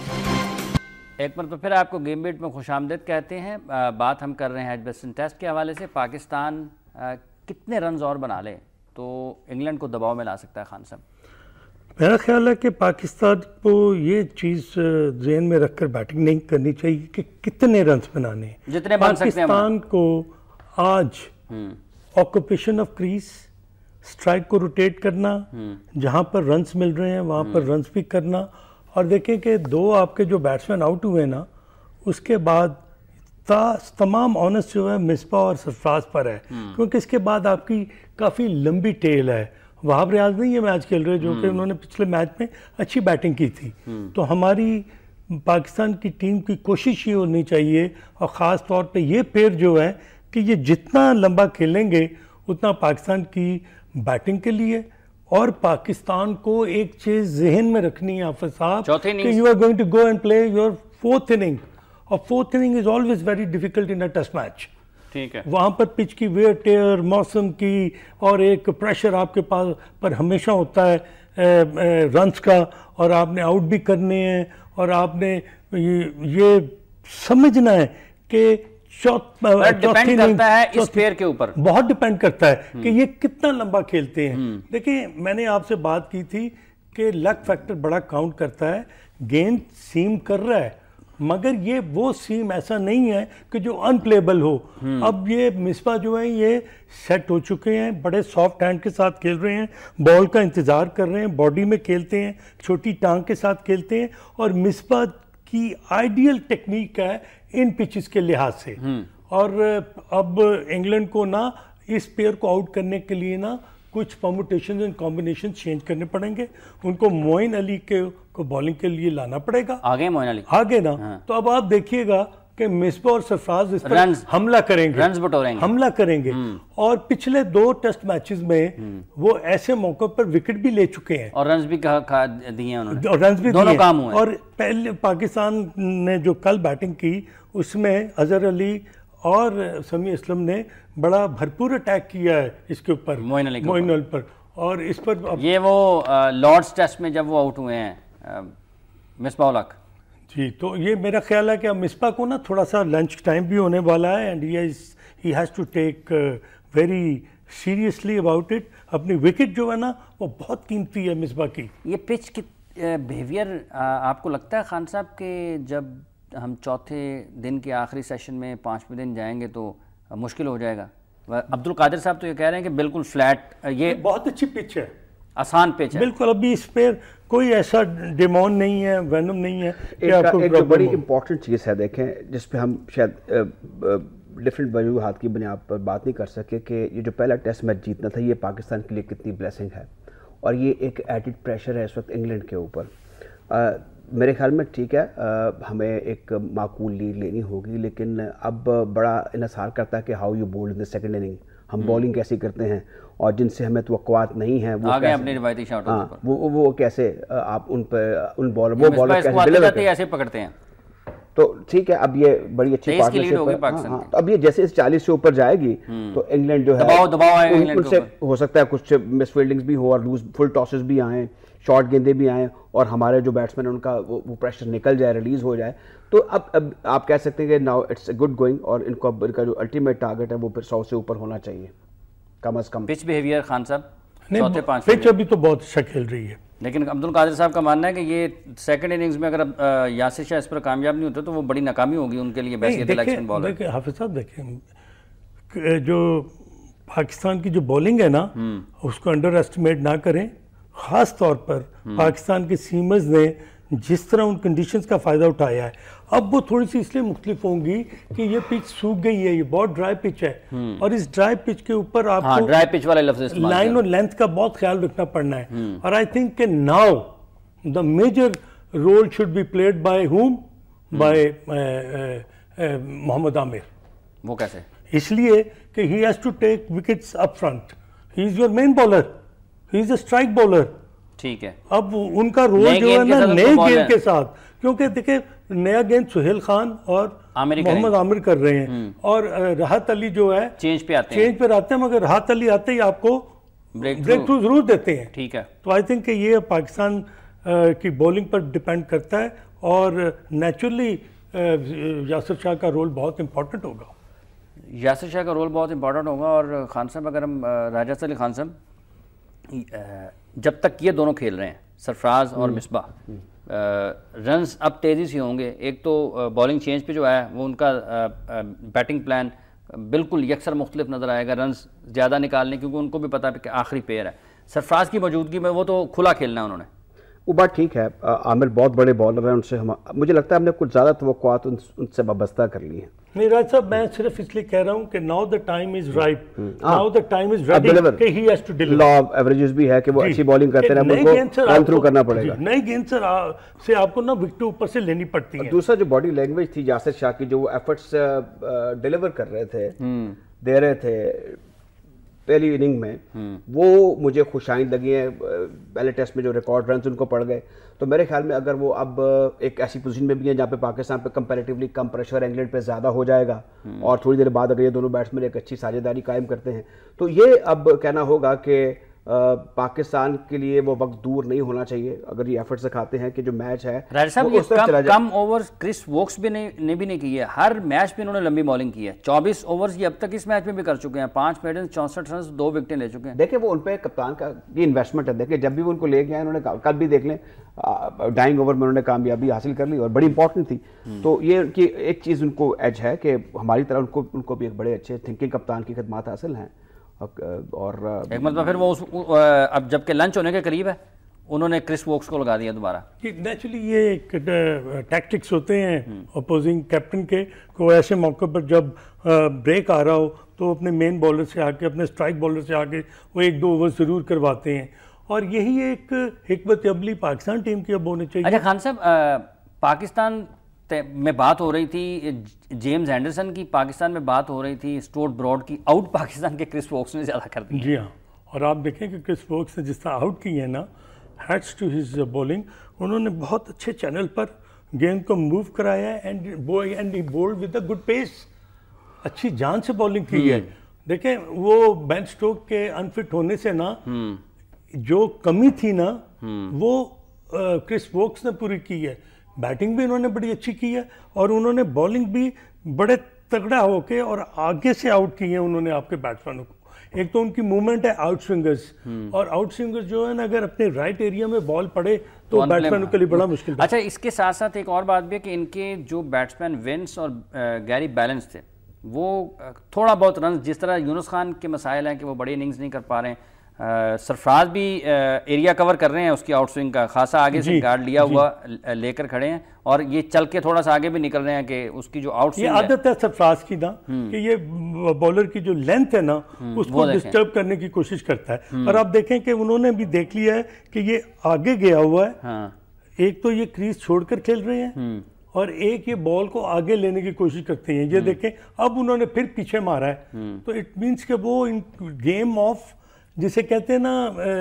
ایک مرتبہ پھر آپ کو گیم بیٹ میں خوش آمدید کہتے ہیں. بات ہم کر رہے ہیں ایج بیسٹن ٹیسٹ کے حوالے سے. پاکستان کتنے رنز اور بنا لے تو انگلینڈ کو دباؤ میں لا سکتا ہے خان صاحب؟ میرا خیال ہے کہ پاکستان کو یہ چیز ذہن میں رکھ کر بیٹنگ نہیں کرنی چاہیے کہ کتنے رنز بنانے ہیں. جتنے بن سکتے ہیں. پاکستان کو آج آکوپیشن آف کریز, سٹرائک کو روٹیٹ کرنا, جہاں پر رنز مل رہے ہیں وہاں پر رنز بھی کرنا. اور دیکھیں کہ 2 آپ کے جو بیٹسمین آؤٹ ہوئے نا اس کے بعد تمام آنس جو ہے مصباح اور سرفراز پر ہے, کیونکہ اس کے بعد آپ کی کافی لمبی ٹیل ہے. وہاب ریاض نہیں یہ میچ کھیل رہے جو کہ انہوں نے پچھلے میچ میں اچھی بیٹنگ کی تھی. تو ہماری پاکستان کی ٹیم کی کوشش یہ ہونی چاہیے, اور خاص طور پہ یہ پیئر جو ہے کہ یہ جتنا لمبا کھیلیں گے اتنا پاکستان کی بیٹنگ کے لیے. اور پاکستان کو ایک چیز ذہن میں رکھنی ہے حافظ صاحب کہ you are going to go and play your 4th inning, اور 4th inning is always very difficult in a test match. ٹھیک ہے, وہاں پر پچ کی ویئر ٹیئر, موسم کی, اور ایک پریشر آپ کے پاس پر ہمیشہ ہوتا ہے رنز کا, اور آپ نے آؤٹ بھی کرنے ہیں, اور آپ نے یہ سمجھنا ہے کہ ڈیپینڈ کرتا ہے اس پلیئر کے اوپر, بہت ڈیپینڈ کرتا ہے کہ یہ کتنا لمبا کھیلتے ہیں. دیکھیں میں نے آپ سے بات کی تھی کہ لک فیکٹر بڑا کاؤنٹ کرتا ہے. گیند سیم کر رہا ہے مگر یہ وہ سیم ایسا نہیں ہے کہ جو ان پلیبل ہو. اب یہ مصباح جو ہیں یہ سیٹ ہو چکے ہیں, بڑے سافٹ ہینڈ کے ساتھ کھیل رہے ہیں, بال کا انتظار کر رہے ہیں, باڈی میں کھیلتے ہیں, چھوٹی ٹانگ کے ساتھ کھیلتے ہیں, اور مصباح کی آئیڈیل ٹیکنیک ہے ان پچز کے لحاظ سے. اور اب انگلینڈ کو نہ इस पेयर को आउट करने के लिए ना कुछ परमुटेशन एंड कॉम्बिनेशन चेंज करने पड़ेंगे, उनको मोइन अली को बॉलिंग के लिए लाना पड़ेगा। आगे मोइन अली आगे ना तो अब आप देखिएगा कि मिसबा और सरफराज इस पर हमला करेंगे, रन्स बटोरेंगे, हमला करेंगे। और पिछले 2 टेस्ट मैचेस में वो ऐसे मौकों पर विकेट भी ले चुके हैं और रन्स भी दिए हैं उन्होंने, और रन्स भी दोनों काम हुए। और पहले पाकिस्तान ने जो कल बैटिंग की उसमें अजहर अली और समी असलम ने बड़ा भरपूर अटैक किया है इसके ऊपर, मोइन अली पर। और इस पर ये वो लॉर्ड्स टेस्ट में जब वो आउट हुए हैं मिसबाह उल हक जी, तो ये मेरा ख्याल है कि अब मिसबा को ना थोड़ा सा लंच टाइम भी होने वाला है and he has to take very seriously about it. अपनी विकेट जो है ना वो बहुत कीमती है मिसबा की। ये पिच की बिहेवियर आपको लगता है खान साहब कि जब हम चौथे दिन के आखिरी सेशन में 5वें दिन जाएंगे तो मुश्किल हो जाएगा? अब्दुल कादिर साहब तो ये कह रहे हैं कि बिल्कुल फ्लैट, ये बहुत अच्छी पिच है, आसान पिच है बिल्कुल। अभी इस पे कोई ऐसा डेमोन नहीं है, वेनम नहीं है। एक जो बड़ी इंपॉर्टेंट चीज़ है देखें, जिस पे हम शायद डिफरेंट वजूहात की बुनियाद पर बात नहीं कर सके, कि ये जो पहला टेस्ट मैच जीतना था ये पाकिस्तान के लिए कितनी ब्लेसिंग है, और ये एक एडिड प्रेशर है इस वक्त इंग्लैंड के ऊपर। मेरे ख्याल में ठीक है, हमें एक माकूल लीड लेनी होगी, लेकिन अब बड़ा इन्हिसार करता है कि how you bowled in the second inning, हम बॉलिंग कैसी करते हैं और जिनसे हमें तवक्कुआत नहीं है वो आगे अपनी रिवायती शॉट, हाँ, वो कैसे आप उन बॉलर कैसे डिलीवर करते हैं, ऐसे पकड़ते हैं। तो ठीक है, अब ये बड़ी अच्छी पार्टनरशिप है। तो अब ये जैसे इस 40 से ऊपर जाएगी तो इंग्लैंड जो है उनसे हो सकता है कुछ मिसफील्डिंग्स भी हो और लूज फुल टॉसेस भी आए, शॉर्ट गेंदे भी आए, और हमारे जो बैट्समैन है उनका वो प्रेशर निकल जाए, रिलीज हो जाए। तो अब आप कह सकते हैं कि नाउ इट्स गुड गोइंग, और इनका जो अल्टीमेट टारगेट है वो फिर 100 से ऊपर होना चाहिए कम अज कम। पिच बिहेवियर खान साहब चौथे 5 पिच अभी तो बहुत अच्छा खेल रही है, लेकिन अब्दुल कादिर साहब का मानना है कि ये सेकंड इनिंग्स में अगर यासिर शाह इस पर कामयाब नहीं होते तो वो बड़ी नाकामी होगी उनके लिए बैसिक इलेक्शन बॉलर। देखिए हाफिज साहब, देखिए जो पाकिस्तान की जो बॉलिंग है ना उसको अंडर एस्टिमेट ना करें। ख़ास तौर पर पाकिस्तान के सीमर्स ने जिस तरह उन कंडीशंस का फ़ायदा उठाया है, अब वो थोड़ी सी इसलिए मुख्तलिफ होंगी कि ये पिच सूख गई है, ये बहुत ड्राई पिच है, और इस ड्राई पिच के ऊपर आपको ड्राई पिच वाले लफ्ज़ लाइन और लेंथ का बहुत ख्याल रखना पड़ना है। और आई थिंक कि now the major role should be played by him, by Mohammad Amir. वो कैसे? इसलिए कि he has to take wickets up front, he is your main bowler, he is a strike bowler. ठीक है, अब उनका रोल जो है ना नए गेंद के साथ, क्योंकि देखिए नया गेंद सुहेल खान और मोहम्मद आमिर कर रहे हैं, और राहत अली जो है चेंज पे आते हैं, मगर राहत अली आते ही आपको ब्रेक थ्रू जरूर देते हैं। ठीक है, तो आई थिंक कि ये पाकिस्तान की बॉलिंग पर डिपेंड करता है, और नेचुरली यासिर शाह का रोल बहुत इंपॉर्टेंट होगा। यासिर शाह का रोल बहुत इंपॉर्टेंट होगा। और खान साहब, अगर हम राजा अली खान साहब, जब तक ये दोनों खेल रहे हैं सरफराज और मिसबाह, रन्स अब तेज़ी से होंगे। एक तो बॉलिंग चेंज पे जो है वो उनका बैटिंग प्लान बिल्कुल यकसर मुख्तलिफ नज़र आएगा, रन्स ज़्यादा निकालने, क्योंकि उनको भी पता है कि आखिरी पेयर है। सरफराज की मौजूदगी में वो तो खुला खेलना है उन्होंने। वो बात ठीक है, आमिर बहुत बड़े बॉलर हैं, उनसे मुझे लगता है हमने कुछ ज़्यादा तवक्कुआत उनसे वाबस्ता कर ली है। नहीं राज साहब, मैं सिर्फ इसलिए कह रहा हूं कि now the time is right, now the time is ready कि he has to deliver. Law of averages भी है कि वो अच्छी बॉलिंग करते हैं, उनको रन थ्रू करना पड़ेगा। नई गेंद से आपको ना विकेट ऊपर से लेनी पड़ती है। दूसरा जो बॉडी लैंग्वेज थी यासिर शाह की, जो वो एफर्ट्स डिलीवर कर रहे थे, दे रहे थे पहली इनिंग में, वो मुझे खुशाइंद लगी है। पहले टेस्ट में जो रिकॉर्ड रन उनको पड़ गए, तो मेरे ख्याल में अगर वो अब एक ऐसी पोजीशन में भी है जहाँ पे पाकिस्तान पे कंपैरेटिवली कम प्रेशर इंग्लैंड पे ज़्यादा हो जाएगा, और थोड़ी देर बाद अगर ये दोनों बैट्समैन एक अच्छी साझेदारी कायम करते हैं, तो ये अब कहना होगा कि पाकिस्तान के लिए वो वक्त दूर नहीं होना चाहिए। अगर ये एफर्ट्स दिखाते हैं कि जो मैच है कम ओवर क्रिस वोक्स भी नहीं की है, हर मैच में इन्होंने लंबी बॉलिंग की है। 24 ओवर्स ये अब तक इस मैच में भी कर चुके हैं, 5 मेडन 64 रन 2 विकेटें ले चुके हैं। देखिए वो उन पे कप्तान का ये इन्वेस्टमेंट है। देखिए जब भी वो उनको ले गए उन्होंने, कल भी देख लें डाइंग ओवर में उन्होंने कामयाबी हासिल कर ली और बड़ी इंपॉर्टेंट थी। तो ये उनकी एक चीज़ उनको एज है कि हमारी तरह उनको भी एक बड़े अच्छे थिंकिंग कप्तान की खिदमत हासिल हैं। और एक मतलब फिर वो अब जबकि लंच होने के करीब है, انہوں نے کرس ووکس کو لگا دیا دوبارہ. نیچرلی یہ ایک ٹیکٹکس ہوتے ہیں اپوزنگ کیپٹن کے کو ایسے موقع پر جب بریک آ رہا ہو تو اپنے مین بالر سے آ کے اپنے اسٹرائک بالر سے آ کے وہ 1-2 اوور ضرور کرواتے ہیں, اور یہی ایک حکمت عملی پاکستان ٹیم کی اب ہونے چاہیے. اچھا خان صاحب, پاکستان میں بات ہو رہی تھی جیمز اینڈرسن کی, پاکستان میں بات ہو رہی تھی اسٹورٹ براڈ کی, آؤٹ پاکستان کے کرس ووکس نے زیادہ کر دی. جی ہاں, اور آپ دیکھیں کہ کرس ووکس نے جس طرح آؤٹ کی ہے نا, ہیٹس ٹو ہز بولنگ, انہوں نے بہت اچھے چینل پر گیند کو موو کرایا ہے and he bowled with a good pace, اچھی جان سے بولنگ کی ہے. دیکھیں وہ بین سٹوک کے انفٹ ہونے سے نا جو کمی تھی نا وہ کرس ووکس نے پوری کی ہے. بیٹنگ بھی انہوں نے بڑی اچھی کی ہے اور انہوں نے بولنگ بھی بڑے تگڑا ہو کے اور آگے سے آؤٹ کی ہیں انہوں نے آپ کے بیٹسمینوں کو. ایک تو ان کی موومنٹ ہے آؤٹ سوئنگرز, اور آؤٹ سوئنگرز جو ہے نا اگر اپنے رائٹ ایریا میں بال پڑے تو بیٹسمینوں کے لیے بڑا مشکل تھا. اچھا اس کے ساتھ ساتھ ایک اور بات بھی ہے کہ ان کے جو بیٹسمین ونس اور گیری بیلنس تھے وہ تھوڑا بہت رنز, جس طرح یونس خان کے مسائل ہیں کہ وہ بڑی اننگز نہیں کر پا رہے ہیں, سرفراز بھی ایریا کور کر رہے ہیں اس کی آؤٹ سوئنگ کا, خاصا آگے سے گارڈ لیا ہوا لے کر کھڑے ہیں, اور یہ چل کے تھوڑا سا آگے بھی نکل رہے ہیں کہ اس کی جو آؤٹ سوئنگ یہ عادت ہے سرفراز کی نا کہ یہ بولر کی جو لینتھ ہے نا اس کو ڈسٹرب کرنے کی کوشش کرتا ہے. اور آپ دیکھیں کہ انہوں نے بھی دیکھ لیا ہے کہ یہ آگے گیا ہوا ہے, ایک تو یہ کریز چھوڑ کر کھیل رہے ہیں اور ایک یہ بال کو آگے لینے کی کوشش کرتے ہیں. یہ دیکھیں اب انہوں نے پھر پیچھے مارا ہے, تو اٹ مینس کہ وہ گیم آف جسے کہتے ہیں نا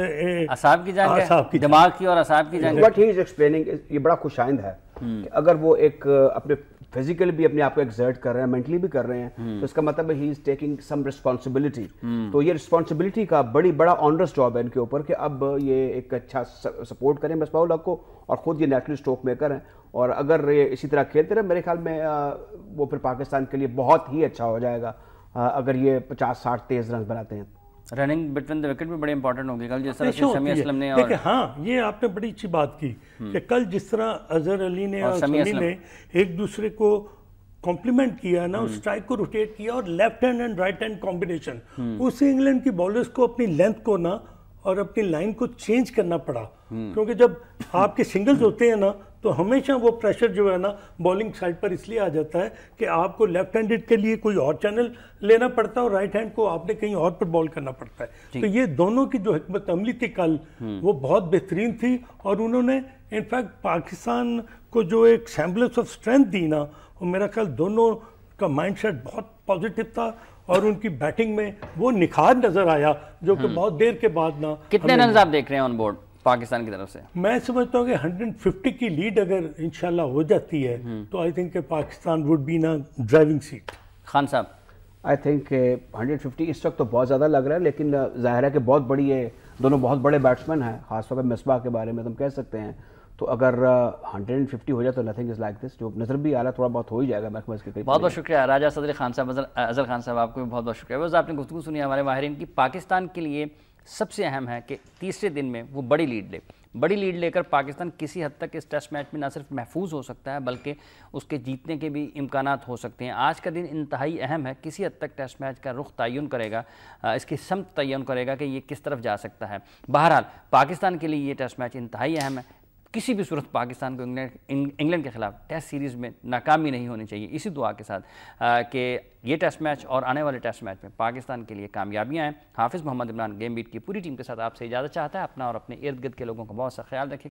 اعصاب کی جنگ, دماغ کی اور اعصاب کی جنگ. What he is explaining یہ بڑا خوش آئند ہے کہ اگر وہ ایک اپنے فزیکل بھی اپنے آپ کو ایکزرٹ کر رہے ہیں, مینٹلی بھی کر رہے ہیں, تو اس کا مطلب ہے ہی از ٹیکنگ سم رسپانسبلٹی. تو یہ رسپانسبلٹی کا بڑا آنرس جاب ہے ان کے اوپر کہ اب یہ ایک اچھا سپورٹ کریں مصباح الحق کو, اور خود یہ نیچرل اسٹروک میکر ہیں, اور اگر یہ اسی طرح کھیلتے رہے میرے خیال میں وہ پھر پاکستان کے لیے بہت ہی اچھا ہو جائے گا اگر یہ 50-60 تیز رنز بناتے ہیں. رننگ بٹوین دی وکٹ بھی بڑی امپورٹنٹ ہوگی کل, جس طرح سے شمی اسلم نے, دیکھیں ہاں یہ آپ نے بڑی اچھی بات کی کہ کل جس طرح اظہر علی نے اور سمی نے ایک دوسرے کو کمپلیمنٹ کیا نا, اس اسٹرائک کو روٹیٹ کیا اور left hand and right hand combination, اس سے انگلینڈ کی بالرز کو اپنی لینتھ کو نا اور اپنی لائن کو چینج کرنا پڑا, کیونکہ جب آپ کے سنگلز ہوتے ہیں نا تو ہمیشہ وہ پریشر جو ہے نا بولنگ سائڈ پر اس لیے آ جاتا ہے کہ آپ کو لیفٹ ہینڈڈ کے لیے کوئی اور چینل لینا پڑتا ہے اور رائٹ ہینڈ کو آپ نے کہیں اور پر بال کرنا پڑتا ہے. تو یہ دونوں کی جو حکمت عملی تھی کل وہ بہت بہترین تھی, اور انہوں نے انفیکٹ پاکستان کو جو ایک سیمبلنس آف اسٹرینتھ دی نا, وہ میرا خیال دونوں کا مائنڈ سیٹ بہت پازیٹیو تھا, اور ان کی بیٹنگ میں وہ نکھار نظر آیا جو کہ بہت دیر کے بعد نا. کتنے رنز آپ دیکھ رہے ہیں آن بورڈ پاکستان کی طرف سے؟ میں سمجھتا ہوں کہ 150 کی لیڈ اگر انشاءاللہ ہو جاتی ہے تو آئی تھنک کہ پاکستان وڈ بی نا driving seat. Khan sahab I think 150 اس وقت تو بہت زیادہ لگ رہا ہے, لیکن ظاہر ہے کہ بہت بڑی ہے, دونوں بہت بڑے بیٹسمین ہیں, خاص طور پہ مصباح کے بارے میں تم کہہ سکتے ہیں. تو اگر 150 ہو جائے تو نتھنگ از لائک دس, جو نظر بھی آ رہا ہے تھوڑا بہت ہو ہی جائے گا محکمہ اس کے قریب. بہت بہت شکریہ راجہ صدر خان صاحب, اظہر خان صاحب, آپ کو بھی بہت بہت شکریہ. بس آپ نے گفتگو سنی ہمارے ماہرین کی. پاکستان کے لیے سب سے اہم ہے کہ تیسرے دن میں وہ بڑی لیڈ لے کر پاکستان کسی حد تک اس ٹیسٹ میچ میں نہ صرف محفوظ ہو سکتا ہے بلکہ اس کے جیتنے کے بھی امکانات ہو سکتے ہیں. آج کا دن انتہائی اہم ہے, کسی حد تک ٹیسٹ میچ کا رخ تعین کرے گا, اس کی سمت تعین کرے گا کہ یہ کس طرف جا سکتا ہے. بہرحال پاکستان کے لیے یہ ٹیسٹ میچ انتہائی اہم ہے. کسی بھی صورت پاکستان کو انگلینڈ کے خلاف ٹیسٹ سیریز میں ناکامی نہیں ہونی چاہیے. اسی دعا کے ساتھ کہ یہ ٹیسٹ میچ اور آنے والے ٹیسٹ میچ میں پاکستان کے لیے کامیابیاں ہیں. حافظ محمد عمران گیم بیٹ کی پوری ٹیم کے ساتھ آپ سے اجازت چاہتا ہے. اپنا اور اپنے ارد گرد کے لوگوں کا بہت سا خیال رکھیں.